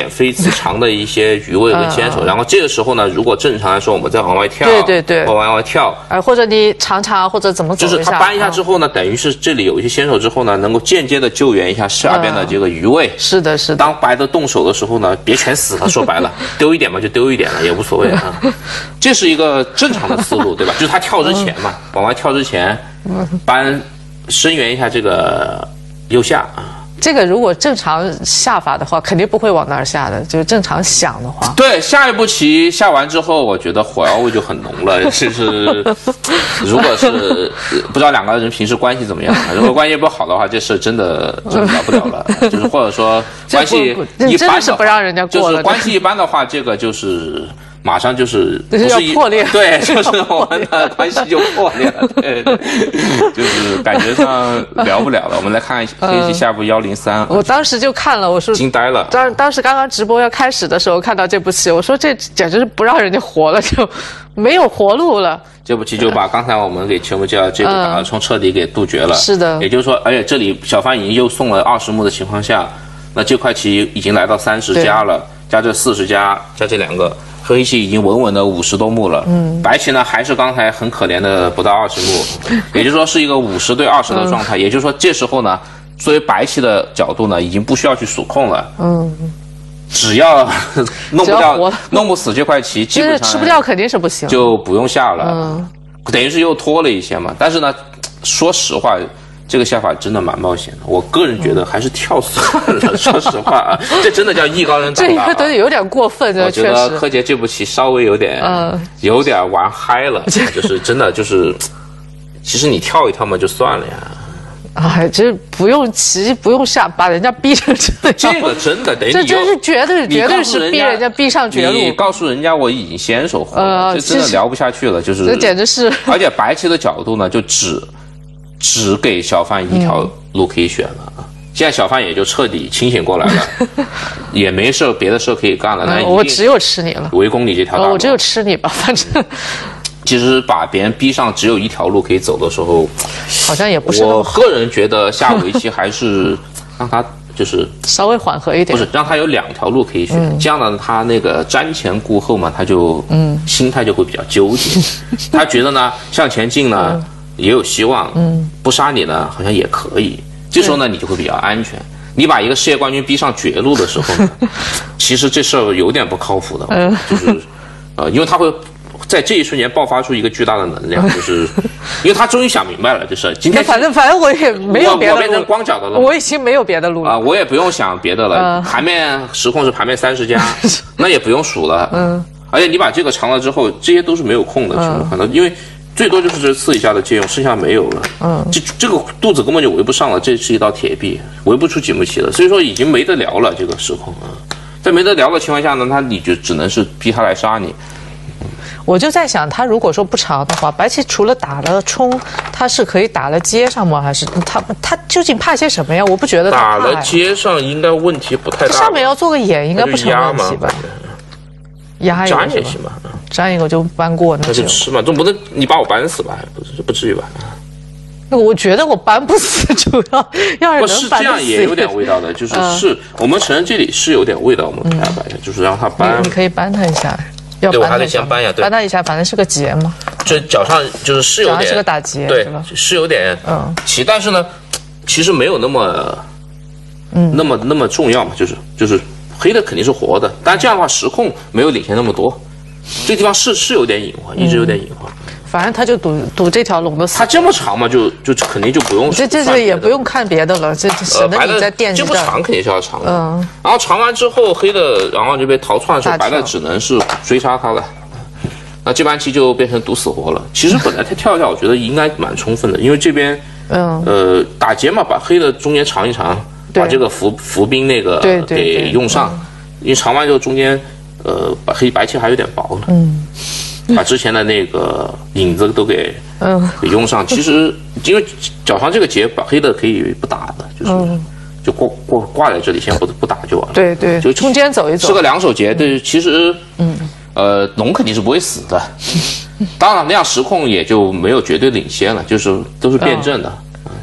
长的一些鱼位跟坚守，然后这个时候呢，如果正常来说我们再往外跳， 对对对， 或往外跳， 呃，或者你长长或者怎么走就是它搬一下之后呢，等于是这里有一些先手之后呢，能够间接的救援一下下边的这个鱼位。 是的，是的。 当白的动手的时候呢，别全死了，说白了，丢一点嘛就丢一点了，也无所谓啊。这是一个正常的思路，对吧？就是他跳之前嘛，往外跳之前，搬声援一下这个右下啊。 这个如果正常下法的话，肯定不会往那儿下的，就是正常想的话。 对，下一步棋下完之后，我觉得火药味就很浓了。就是如果是不知道两个人平时关系怎么样，如果关系不好的话，这事真的真的聊不了了。就是或者说关系一般的， 是不让人家过了。 就是关系一般的话，这个就是马上就是不是要破裂， 对，就是我们的关系就破裂了。对，就是感觉上聊不了了。我们来看看黑棋下步幺零三， 我当时就看了，我说惊呆了。 当当时刚刚直播要开始的时候看到这部戏，我说这简直是不让人家活了，就没有活路了。 这部棋就把刚才我们给全部介绍这部打了冲彻底给杜绝了。 是的， 也就是说，而且这里小范已经又送了二十目的情况下，那这块棋已经来到三十加了，加这四十加加这两个。黑棋已经稳稳的五十多目了，嗯，白棋呢还是刚才很可怜的不到二十目，也就是说是一个五十对二十的状态，嗯、也就是说这时候呢，作为白棋的角度呢，已经不需要去数控了，嗯，只要弄不掉、弄不死这块棋，基本上吃不掉肯定是不行， 就不用下了，嗯，等于是又拖了一些嘛。但是呢，说实话。这个下法真的蛮冒险的，我个人觉得还是跳算了。说实话啊，这真的叫艺高人胆大、啊。 这个有点过分， 我觉得柯洁这步棋稍微有点，嗯，有点玩嗨了，就是真的就是，其实你跳一跳嘛就算了呀。 哎，这不用棋，不用下，把人家逼成这样。 这个真的得， 这真是绝对绝对是逼人家逼上绝路。 你告诉人家我已经先手活了，呃、这真的聊不下去了，就是这简直是。 而且白棋的角度呢，就只。只给小范一条路可以选了，嗯、现在小范也就彻底清醒过来了，也没事别的事可以干了。那、 嗯、我只有吃你了， 围攻你这条大路、 哦，我只有吃你吧，反正。 其实把别人逼上只有一条路可以走的时候， 好像也不是。 我个人觉得下围棋还是让他就是稍微缓和一点， 不是让他有两条路可以选，嗯、这样呢，他那个瞻前顾后嘛，他就嗯心态就会比较纠结，他觉得呢向前进呢。嗯也有希望，嗯，不杀你呢，好像也可以。这时候呢，你就会比较安全。你把一个世界冠军逼上绝路的时候呢，其实这事儿有点不靠谱的，嗯、就是，呃，因为他会在这一瞬间爆发出一个巨大的能量，就是因为他终于想明白了，就是今天反正反正我也没有别的路， 我变成光脚的了， 我已经没有别的路了啊、呃，我也不用想别的了。呃、盘面实控是盘面三十加，那也不用数了，嗯，而且你把这个长了之后，这些都是没有空的，嗯、可能因为。最多就是这刺一下的借用，剩下没有了。嗯，这这个肚子根本就围不上了，这是一道铁壁，围不出几目棋了。所以说已经没得聊了，这个时候啊，在没得聊的情况下呢，他你就只能是逼他来杀你。 我就在想，他如果说不长的话，白棋除了打了冲，他是可以打了接上吗？还是他他究竟怕些什么呀？我不觉得他打了接上应该问题不太大。 上面要做个眼，应该不成问题吧？压一个粘也行吧， 粘一个就搬过， 那就吃嘛，总不能你把我搬死吧？不是，不至于吧？ 那我觉得我搬不死，主要要是能搬死。 不是这样也有点味道的，就是是我们承认这里是有点味道，我们给他摆一下，就是让他搬。 你可以搬他一下，要对，我还得先搬呀，对， 搬他一下，反正是个结嘛。 就脚上就是是有点是个打结， 对，是有点嗯棋，但是呢，其实没有那么嗯那么那么重要嘛，就是就是。黑的肯定是活的，但这样的话实控没有领先那么多，这个地方是是有点隐患，一直有点隐患。 嗯、反正他就赌赌这条龙的死。 他这么长嘛，就就肯定就不用。 这这这也不用看别的了，这省得你在惦记。 这不长肯定是要长的。嗯。然后长完之后，黑的然后就被逃窜的时候，白的只能是追杀他了。那这盘棋就变成赌死活了。其实本来他跳一跳，我觉得应该蛮充分的，因为这边嗯呃打劫嘛，把黑的中间长一长。把这个伏伏兵那个给用上，因为长完之后中间，呃，把黑白棋还有点薄呢，嗯，把之前的那个影子都给嗯给用上。其实因为脚上这个结，把黑的可以不打的，就是、嗯、就挂挂挂在这里，先不不打就完了。 对对，就中间走一走， 是个两手结。对，其实嗯呃龙肯定是不会死的，当然那样实控也就没有绝对领先了，就是都是辩证的。嗯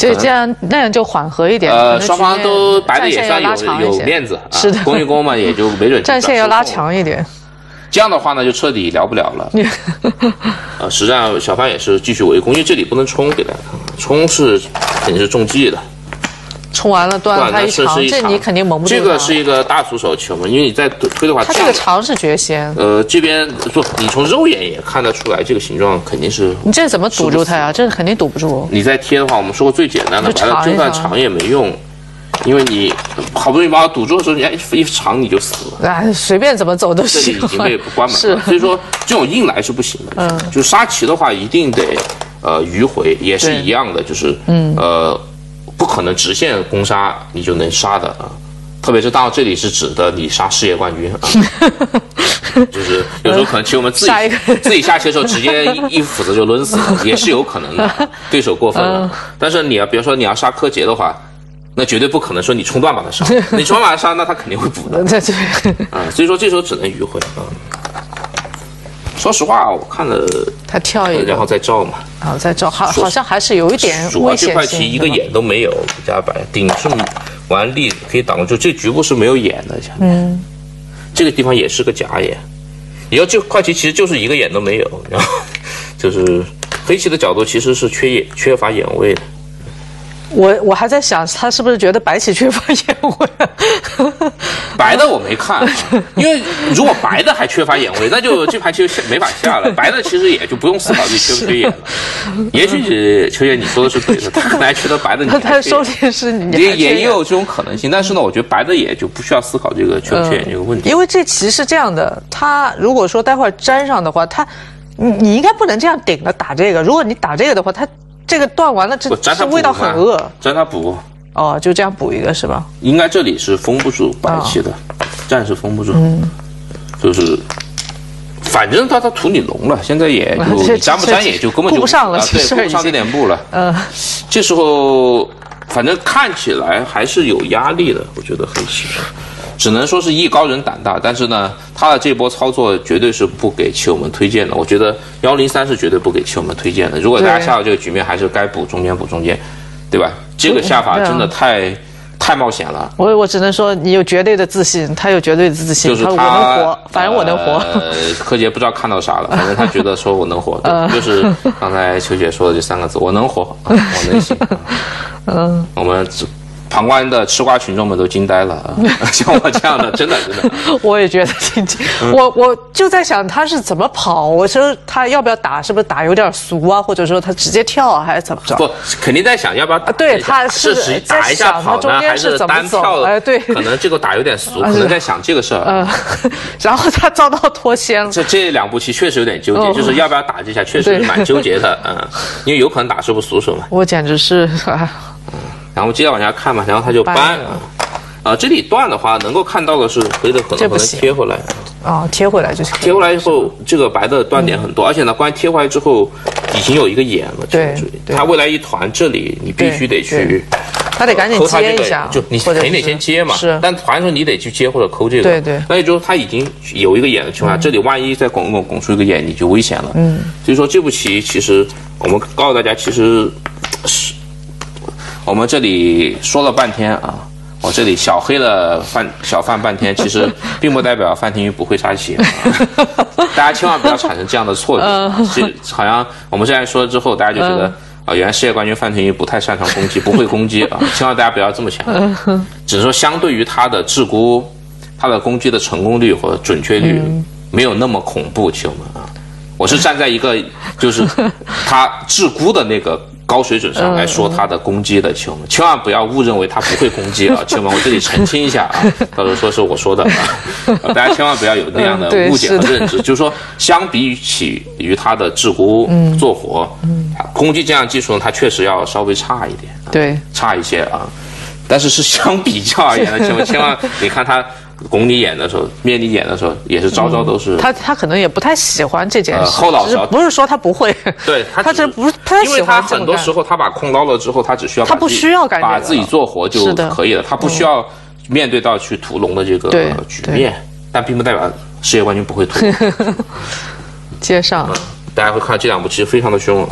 这这样那样就缓和一点。 呃，双方都白的也算有有面子， 是的， 公与公嘛也就没准战线要拉长一点。 这样的话呢，就彻底聊不了了。呃，实际上小范也是继续围攻，因为这里不能冲，给大家看，冲是肯定是中计的。 冲完了断他一长，这你肯定蒙不住。 这个是一个大出手球嘛，因为你在推的话， 他这个长是绝仙。 呃，这边不，你从肉眼也看得出来，这个形状肯定是。 你这怎么堵住它呀？这肯定堵不住。 你再贴的话，我们说过最简单的，把它就算长也没用，因为你好不容易把它堵住的时候，你一一长你就死了。 哎，随便怎么走都行。 这里已经被关门了，所以说这种硬来是不行的。嗯，就杀棋的话，一定得呃迂回，也是一样的，就是嗯呃。不可能直线攻杀你就能杀的啊，特别是到这里是指的你杀世界冠军啊，就是有时候可能其实我们自己自己下棋的时候直接一一斧子就抡死了，也是有可能的，对手过分了。但是你要比如说你要杀柯洁的话，那绝对不可能说你冲断把他杀，你冲断把他杀，那他肯定会补的。 对对啊，所以说这时候只能迂回啊。说实话，我看了他跳一个， 然后再照嘛， 然后再照，好，好像还是有一点危险性。 主要这块棋一个眼都没有，加白顶是完力可以挡住，这局部是没有眼的。嗯，这个地方也是个假眼，你要这块棋其实就是一个眼都没有，然后就是黑棋的角度其实是缺眼缺乏眼位的。 我我还在想，他是不是觉得白棋缺乏眼位？ 白的我没看、啊，因为如果白的还缺乏眼位，那就这盘棋就没法下了。白的其实也就不用思考这缺不缺眼了。也许秋叶你说的是对的，他可能还觉得白的你还缺眼， 他收点是你也也有这种可能性。但是呢，我觉得白的也就不需要思考这个缺不缺眼这个问题、 嗯，因为这棋是这样的，他如果说待会儿粘上的话，他你你应该不能这样顶着打这个。如果你打这个的话，他。这个断完了，这这味道很恶。 粘它补哦，就这样补一个是吧？ 应该这里是封不住白棋的，哦、站是封不住。嗯，就是反正他他图你龙了，现在也就你粘不粘也就根本就顾不上了， 啊、对，顾不上这点步了。嗯，这时候反正看起来还是有压力的，我觉得黑棋。只能说是艺高人胆大，但是呢，他的这波操作绝对是不给棋友们推荐的。我觉得幺零三是绝对不给棋友们推荐的。如果大家下到这个局面，还是该补中间补中间，对吧？这个下法真的太、啊、太冒险了。 我我只能说你有绝对的自信，他有绝对的自信， 就是他我能活，反正我能活。 呃，柯洁不知道看到啥了，反正他觉得说我能活，对就是刚才秋姐说的这三个字，我能活，我能行。嗯，我们。旁观的吃瓜群众们都惊呆了啊！像我这样的，真的真的， 我也觉得挺惊。嗯、我我就在想他是怎么跑，我说他要不要打，是不是打有点俗啊，或者说他直接跳啊，还是怎么着？ 不，肯定在想要不要打。 对，他是是打一下跑呢，还是单跳？ 哎，对， 可能这个打有点俗，可能在想这个事儿。嗯， 然后他遭到脱先了。 这这两步棋确实有点纠结，嗯、就是要不要打这下，确实是蛮纠结的。嗯，因为有可能打是不俗手嘛。 我简直是。 然后接着往下看嘛，然后他就搬啊，啊，这里断的话，能够看到的是黑的可能可能贴回来啊、哦，贴回来就行。 贴回来以后，这个白的断点很多，嗯、而且呢，关于贴回来之后，已经有一个眼了， 对， 它未来一团这里你必须得去， 他得赶紧接一下， 就你肯定得先接嘛， 是， 但团的时候你得去接或者抠这个， 对对， 那也就是他已经有一个眼的情况下，嗯、这里万一再拱拱拱出一个眼，你就危险了，嗯，所以说这步棋其实我们告诉大家，其实是。我们这里说了半天啊，我这里小黑了范小范半天，其实并不代表范廷宇不会杀棋、啊，大家千万不要产生这样的错觉。是好像我们这样说了之后，大家就觉得啊，原来世界冠军范廷宇不太擅长攻击，不会攻击啊，千万大家不要这么想。只是说相对于他的自估，他的攻击的成功率或者准确率没有那么恐怖，棋友们啊，我是站在一个就是他自估的那个。高水准上来说他的攻击的，球们千万不要误认为他不会攻击啊！球们，我这里澄清一下啊，到时候说是我说的啊，大家千万不要有那样的误解和认知。就是说，相比起于他的自估做活，攻击这样技术呢，他确实要稍微差一点， 对， 差一些啊。但是是相比较而言的，球们千万你看他。拱你眼的时候，灭你眼的时候，也是招招都是。嗯、 他他可能也不太喜欢这件事， 呃、后脑勺不是说他不会， 对他他这不是他因为他很多时候他把空捞了之后，他只需要他不需要把自己做活就可以了，他不需要面对到去屠龙的这个局面，但并不代表世界冠军不会屠龙。 接上、 嗯，大家会看这两步其实非常的凶。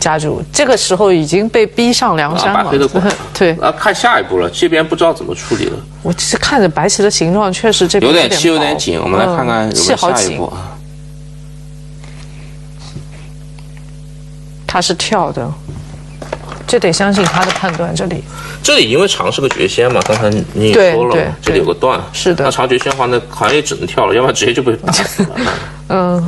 家主这个时候已经被逼上梁山了。 白黑的滚。 对。 啊，看下一步了，这边不知道怎么处理了。 我其实看着白棋的形状，确实这边有点气有点紧，我们来看看有没有下一步啊。 他是跳的。这得相信他的判断。这里， 这里因为长是个绝仙嘛，刚才你也说了，这里有个断， 是的。 那长绝仙的话，那好像也只能跳了，要不然直接就被打死了。 嗯。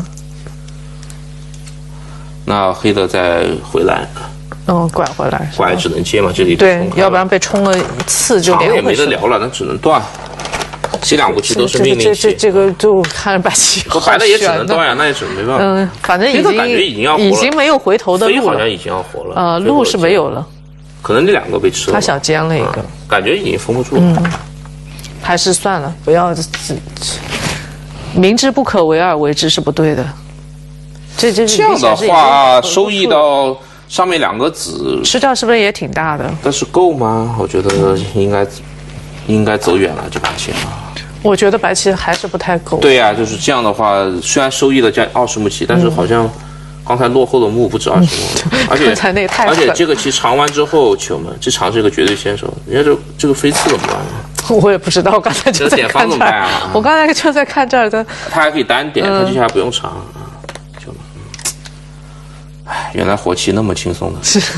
那黑的再回来。 嗯，拐回来。 拐只能接嘛，这里对，要不然被冲了一次就连回去。 长也没得聊了，那只能断。这两步棋都是命令这这这个就看着白棋， 白的也只能断呀，那也只没办法。 嗯，反正已经感觉已经要已经没有回头的路了， 好像已经要活了。 呃，路是没有了， 可能这两个被吃了。 他小尖了一个， 感觉已经封不住了。 嗯，还是算了，不要明知不可为而为之是不对的。这这这样的话，收益到上面两个子吃掉是不是也挺大的？ 但是够吗？我觉得应该应该走远了这把棋啊。 我觉得白棋还是不太够。 对呀、啊，就是这样的话，虽然收益了加二十目棋，但是好像刚才落后的目不止二十目，嗯、而且才那太而且这个棋长完之后，球们这长是一个绝对先手，人家这这个飞刺怎么办？ 我也不知道，我刚才就在看这儿。啊、我刚才就在看这儿的。 他还可以单点，他接下来不用长啊，球们。哎，原来活棋那么轻松的。是。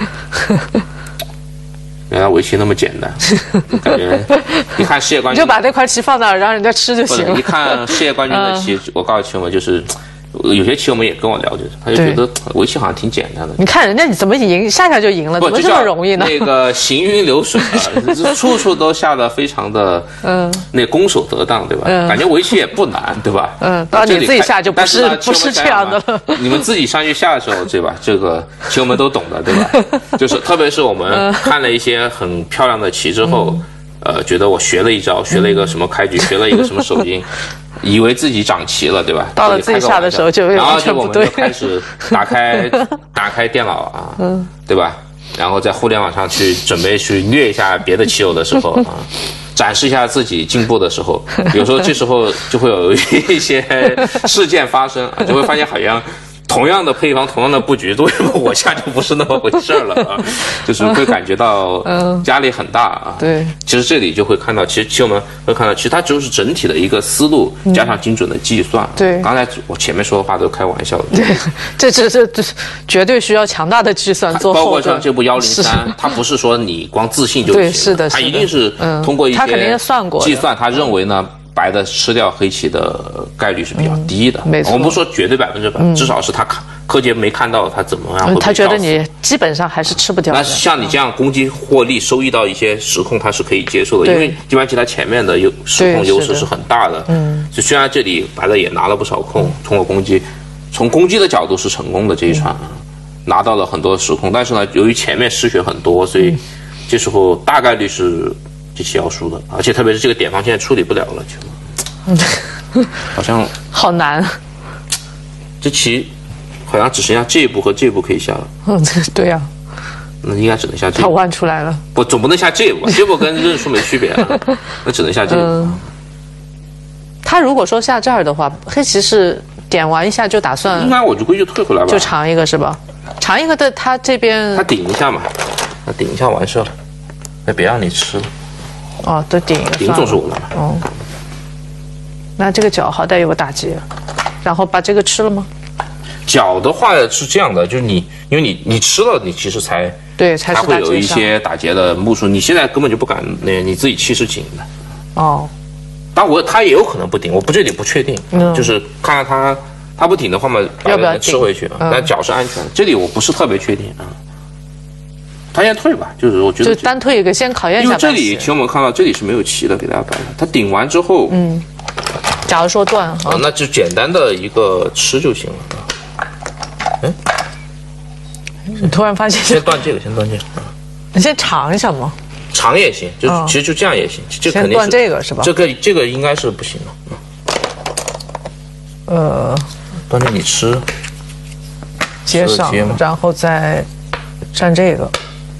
原来围棋那么简单，感觉一看世界冠军， 你就把这块棋放那儿，让人家吃就行了。 一看世界冠军的棋，我告诉球们，就是有些棋友们也跟我聊，就是他就觉得围棋好像挺简单的。 你看人家你怎么赢，下下就赢了，怎么这么容易呢？ 那个行云流水啊，处处都下得非常的，嗯，那攻守得当，对吧？嗯，感觉围棋也不难，对吧？ 嗯，到你自己下就不是不是这样的了。 你们自己上去下的时候，对吧？这个棋友们都懂的，对吧？就是特别是我们看了一些很漂亮的棋之后。呃，觉得我学了一招，学了一个什么开局，学了一个什么手筋，以为自己长齐了，对吧？ 到了自己下的时候就然后就我们就开始打开打开电脑啊，嗯，对吧？然后在互联网上去准备去虐一下别的棋友的时候啊，展示一下自己进步的时候，有时候这时候就会有一些事件发生啊，就会发现好像。同样的配方，同样的布局，为什么我下就不是那么回事了啊？就是会感觉到压力很大啊。 对， 其实这里就会看到，其实其实我们会看到，其实它就是整体的一个思路加上精准的计算。 对， 刚才我前面说的话都是开玩笑的。 对，这这这这绝对需要强大的计算做后。 包括像这部幺零三，它不是说你光自信就行， 对，是的， 它一定是通过一些计算，他认为呢。白的吃掉黑棋的概率是比较低的， 嗯、没错。 我们不说绝对百分之百，至少是他看柯洁没看到他怎么样、嗯， 他觉得你基本上还是吃不掉的。 那像你这样攻击获利收益到一些时控，他是可以接受的，因为基本上其他前面的优时控优势是很大的。嗯，就虽然这里白的也拿了不少空，通过攻击，从攻击的角度是成功的这一场，嗯、拿到了很多时控，但是呢，由于前面失血很多，所以这时候大概率是。这棋要输的，而且特别是这个点方现在处理不了了，就好像好难。 这棋好像只剩下这一步和这一步可以下了。 嗯，对呀、 啊。那应该只能下这一步。 他弯出来了。 不，总不能下这一步，这一步跟认输没区别啊。那只能下这一步。嗯、 他如果说下这儿的话，黑棋是点完一下就打算。 应该我就估计就退回来吧。 就长一个是吧？长一个的他这边。 他顶一下嘛，他顶一下完事了，那别让你吃了。 哦，都顶一个， 顶总是我的。 哦，那这个角好歹有个打劫，然后把这个吃了吗？ 角的话是这样的，就是你，因为你你吃了，你其实才对才才会有一些打劫的目数，你现在根本就不敢，那你自己气是紧的。 哦， 当然我他也有可能不顶，我不这里不确定，嗯、就是看看他他不顶的话嘛， 要不要吃回去？嗯、但角是安全的，这里我不是特别确定啊。他先退吧，就是我觉得就单退一个，先考验一下。 因为这里，其实我们看到这里是没有棋的，给大家摆的。他顶完之后， 嗯，假如说断啊，那就简单的一个吃就行了啊。哎， 你突然发现， 先断这个，先断这个。 你先尝一下嘛。 尝也行，就、哦、其实就这样也行。这肯定是先断这个是吧？ 这个这个应该是不行的。 嗯、呃， 断这你吃， 接上，然后再蘸这个。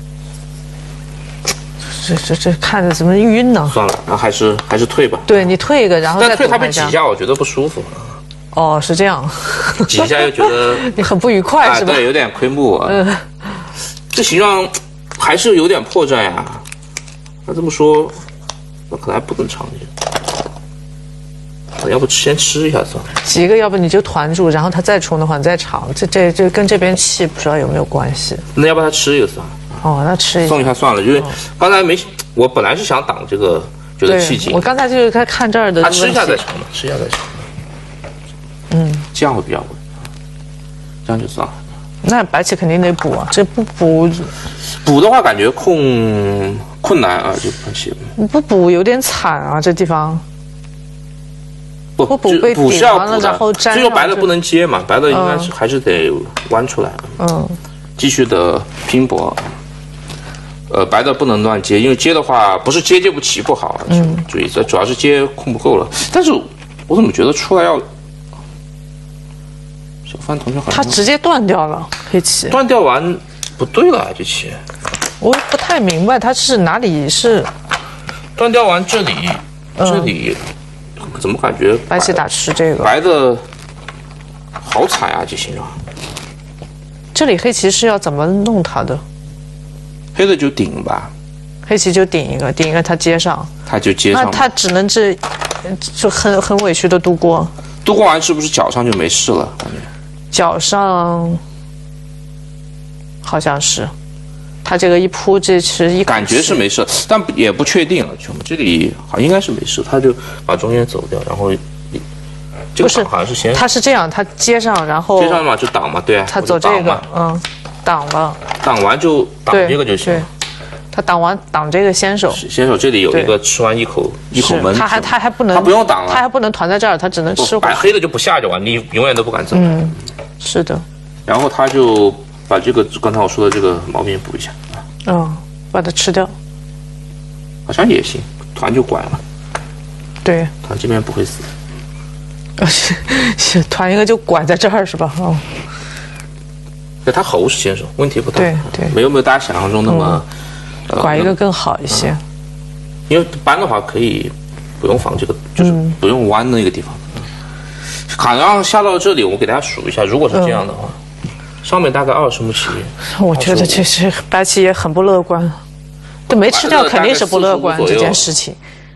这这这看着怎么晕呢？ 算了，然后还是还是退吧。 对你退一个，然后再但退它被挤一下，我觉得不舒服。 哦，是这样。 挤一下又觉得你很不愉快、啊、是吧？ 对，有点亏木。嗯，这形状还是有点破绽呀。那这么说，那可能还不能长久。要不先吃一下算了。 挤一个，要不你就团住，然后它再冲的话你再长，这这这跟这边气不知道有没有关系。 那要不他吃一个算了。 哦，那吃一下。 送一下算了，因为刚才没，我本来是想挡这个，觉得气紧。 我刚才就是在看这儿的。 他吃一下再尝嘛，吃一下再尝。嗯，这样会比较稳，这样就算了。 那白棋肯定得补啊，这不补， 补的话感觉控困难啊，就白棋。 你不补有点惨啊，这地方。 不补被补是要补的， 然后粘。 所以说白的不能接嘛，白的应该是、嗯、还是得弯出来。嗯，继续的拼搏。呃，白的不能乱接，因为接的话不是接接不齐不好，嗯，注意这主要是接控不够了。但是我怎么觉得出来要小范同学好像他直接断掉了黑棋， 断掉完不对了这棋， 我不太明白他是哪里是断掉完这里、嗯、这里怎么感觉白棋打吃这个白的好惨啊这形状。 这里黑棋是要怎么弄它的？ 黑的就顶吧， 黑棋就顶一个，顶一个他接上， 他就接上， 那他只能这就很很委屈的度过。 度过完是不是脚上就没事了？感觉脚上好像是，他这个一扑，这其实一感觉是没事，但也不确定。我们这里好像应该是没事，他就把中间走掉，然后这个好像是先， 他是这样，他接上，然后接上嘛就挡嘛，对啊， 他走这个，嗯。挡了， 挡完就挡这个就行了。 他挡完挡这个先手， 先手这里有一个吃完一口一口闷， 他还他还不能， 他不用挡了， 他还不能团在这儿，他只能吃。 白黑的就不下就完，你永远都不敢走。 嗯，是的。 然后他就把这个刚才我说的这个毛病补一下。 嗯，把它吃掉， 好像也行，团就拐了。 对， 团这边不会死。 是是，团一个就拐在这儿是吧？哦。 对，他猴是先手，问题不大。 对对， 没有没有大家想象中那么、 嗯呃、拐一个更好一些、嗯。 因为搬的话可以不用防这个，就是不用弯那个地方。嗯、好像下到这里，我给大家数一下，如果是这样的话，嗯、上面大概二十目棋。 我觉得这是白棋也很不乐观，对，没吃掉肯定是不乐观这件事情。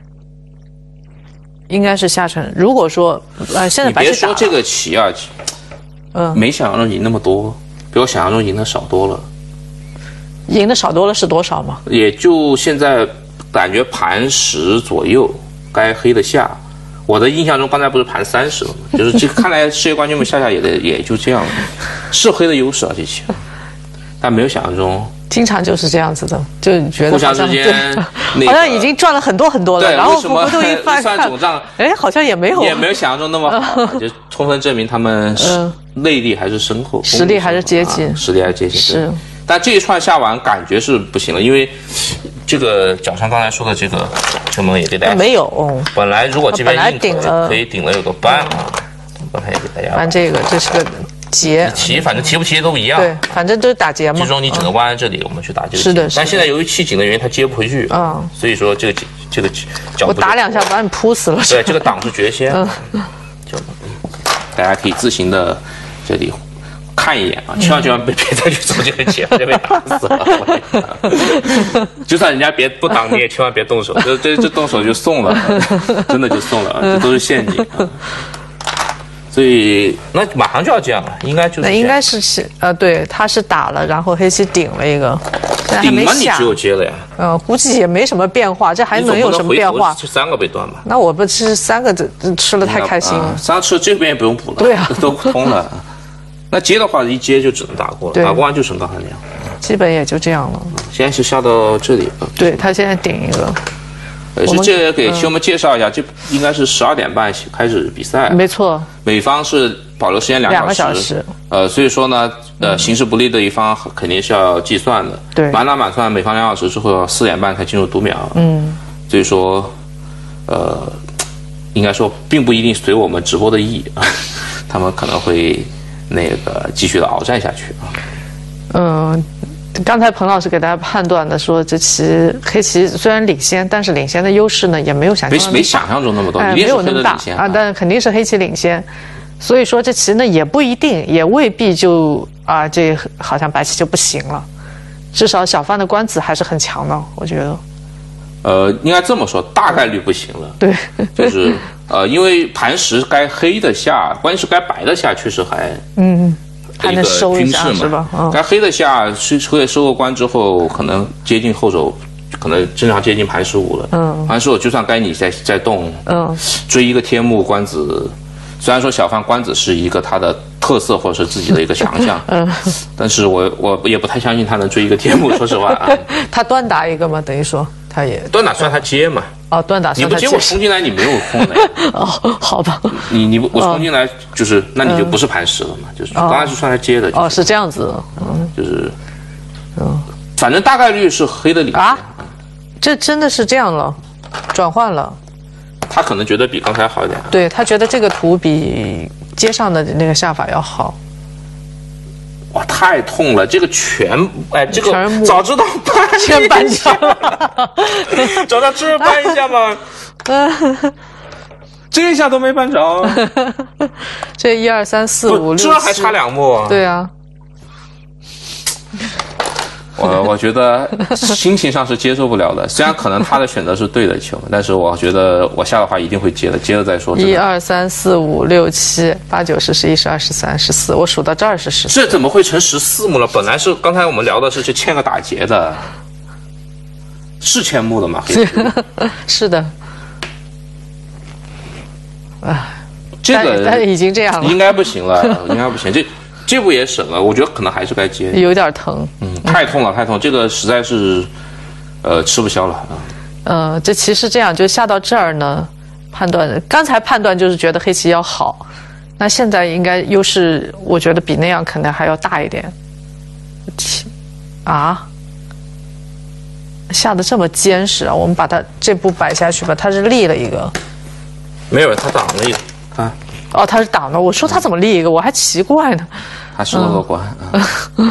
应该是下沉。如果说呃现在白棋打， 你别说这个棋啊，嗯，没想象中赢那么多。比我想象中赢的少多了， 赢的少多了是多少吗？ 也就现在感觉盘十左右，该黑的下。我的印象中刚才不是盘三十了吗？就是这看来世界冠军们下下也得也就这样了，是黑的优势啊这棋，但没有想象中。 经常就是这样子的，就觉得互相之间、那个、 好像已经赚了很多很多了，然后回头一翻算总账， 哎，好像也没有， 也没有想象中那么好，就充分证明他们内力还是深厚， 实力还是接近， 啊、实力还是接近。 是， 但这一串下完感觉是不行了，因为这个脚上刚才说的这个这门也给大家没有， 本来如果这边硬顶了可以顶了有个半啊，刚才也给大家翻这个，这是个。结棋反正提不提都一样， 对，反正都是打结嘛。 最终你只能弯在这里，我们去打这个。 是的， 但现在由于气紧的原因，它接不回去，嗯，所以说这个这个脚我打两下把你扑死了。 对，这个挡是绝先，嗯，就大家可以自行的这里看一眼啊，千万千万别别再去走这个棋，就被打死了。就算人家别不挡，你也千万别动手，这这这动手就送了，真的就送了，这都是陷阱。所以那马上就要这样了，应该就是那应该是是呃，对，他是打了，然后黑棋顶了一个， 顶了你只有接了呀。 呃，估计也没什么变化，这还能有什么变化？ 这三个被断吧？ 那我不吃三个，这吃了太开心了。 三个吃这边也不用补了， 对啊， 都通了。那接的话，一接就只能打过了，打过完就成刚才那样， 基本也就这样了。 现在是下到这里了， 对他现在顶一个。 呃，是这个给兄们介绍一下，这应该是十二点半开始比赛， 没错。 美方是保留时间两两个小时， 呃，所以说呢，呃，形势不利的一方肯定是要计算的， 对， 满打满算，美方两小时之后四点半才进入读秒，嗯，所以说，呃，应该说并不一定随我们直播的意啊，他们可能会那个继续的鏖战下去啊， 嗯。刚才彭老师给大家判断的说，这棋黑棋虽然领先，但是领先的优势呢也没有想象没没想象中那么多， 哎，没有那么大啊，但肯定是黑棋领先。 所以说这棋呢也不一定，也未必就啊，这好像白棋就不行了。至少小范的官子还是很强的，我觉得。 呃，应该这么说，大概率不行了。 对， 就是呃，因为磐石该黑的下，关键是该白的下，确实还嗯，还能收一下是吧？ 嗯，该黑的下是会收个官之后，可能接近后手，可能正常接近磐石五了。嗯，磐石五就算该你再再动，嗯，追一个天目官子，虽然说小范官子是一个他的特色或者是自己的一个强项，嗯，但是我我也不太相信他能追一个天目，说实话啊。 他端打一个嘛，等于说。他也端打算他接嘛？ 哦，端打算他接。你不接我冲进来，你没有空的呀。 哦，好吧。 你你我冲进来就是，那你就不是磐石了嘛？就是当然是算他接的。 哦，是这样子。嗯， 就是，嗯，反正大概率是黑的领先啊。这真的是这样了，转换了。 他可能觉得比刚才好一点。 对他觉得这个图比接上的那个下法要好。 哇，太痛了！这个全哎，这个早知道搬全搬掉了， 早知道这搬一下嘛。这一下都没搬着。 这一二三四五六， 这还差两目。 对啊。 我我觉得心情上是接受不了的，虽然可能他的选择是对的球，但是我觉得我下的话一定会接的，接着再说。 一二三四五六七八九十十一十二十三十四，我数到这儿是十四。 这怎么会成十四目了？本来是刚才我们聊的是去欠个打劫的，是欠目的吗？ 是的。啊， 这个但已经这样了， 应该不行了，应该不行。这。这步也省了，我觉得可能还是该接， 有点疼， 嗯，太痛了，太痛，这个实在是，呃，吃不消了啊。 呃，这其实这样，就下到这儿呢，判断刚才判断就是觉得黑棋要好，那现在应该优势，我觉得比那样可能还要大一点。啊，下的这么坚实啊！我们把它这步摆下去吧，它是立了一个， 没有，他挡了一个，看。 哦，他是挡的。我说他怎么立一个，我还奇怪呢。 他收了个官，嗯嗯、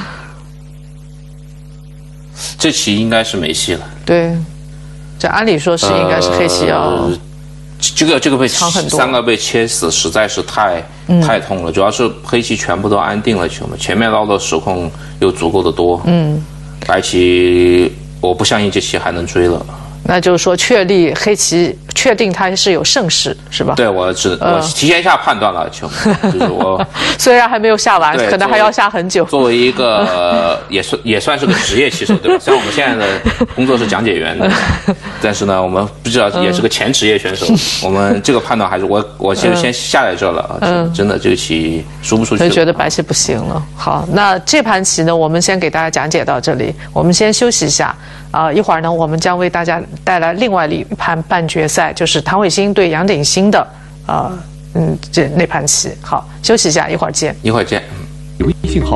这棋应该是没戏了。 对，这按理说是应该是黑棋要、呃、 这个这个被长很多， 三个被切死，实在是太、嗯、太痛了。主要是黑棋全部都安定了球嘛，前面捞的时空又足够的多。嗯，白棋我不相信这棋还能追了。 那就是说，确立黑棋，确定它是有胜势，是吧？ 对，我只我提前下判断了球，就是我虽然还没有下完，可能还要下很久。 作为一个、呃、也算也算是个职业棋手，对吧？虽然我们现在的工作是讲解员的，但是呢，我们不知道也是个前职业选手。嗯、我们这个判断还是我我其实先下在这了啊，嗯、真的这个棋输不出去。 就觉得白棋不行了。好，那这盘棋呢，我们先给大家讲解到这里，我们先休息一下。啊、呃，一会儿呢，我们将为大家带来另外一盘半决赛，就是唐伟新对杨鼎新的，呃，嗯，这那盘棋。好，休息一下，一会儿见。 一会儿见。 微信号。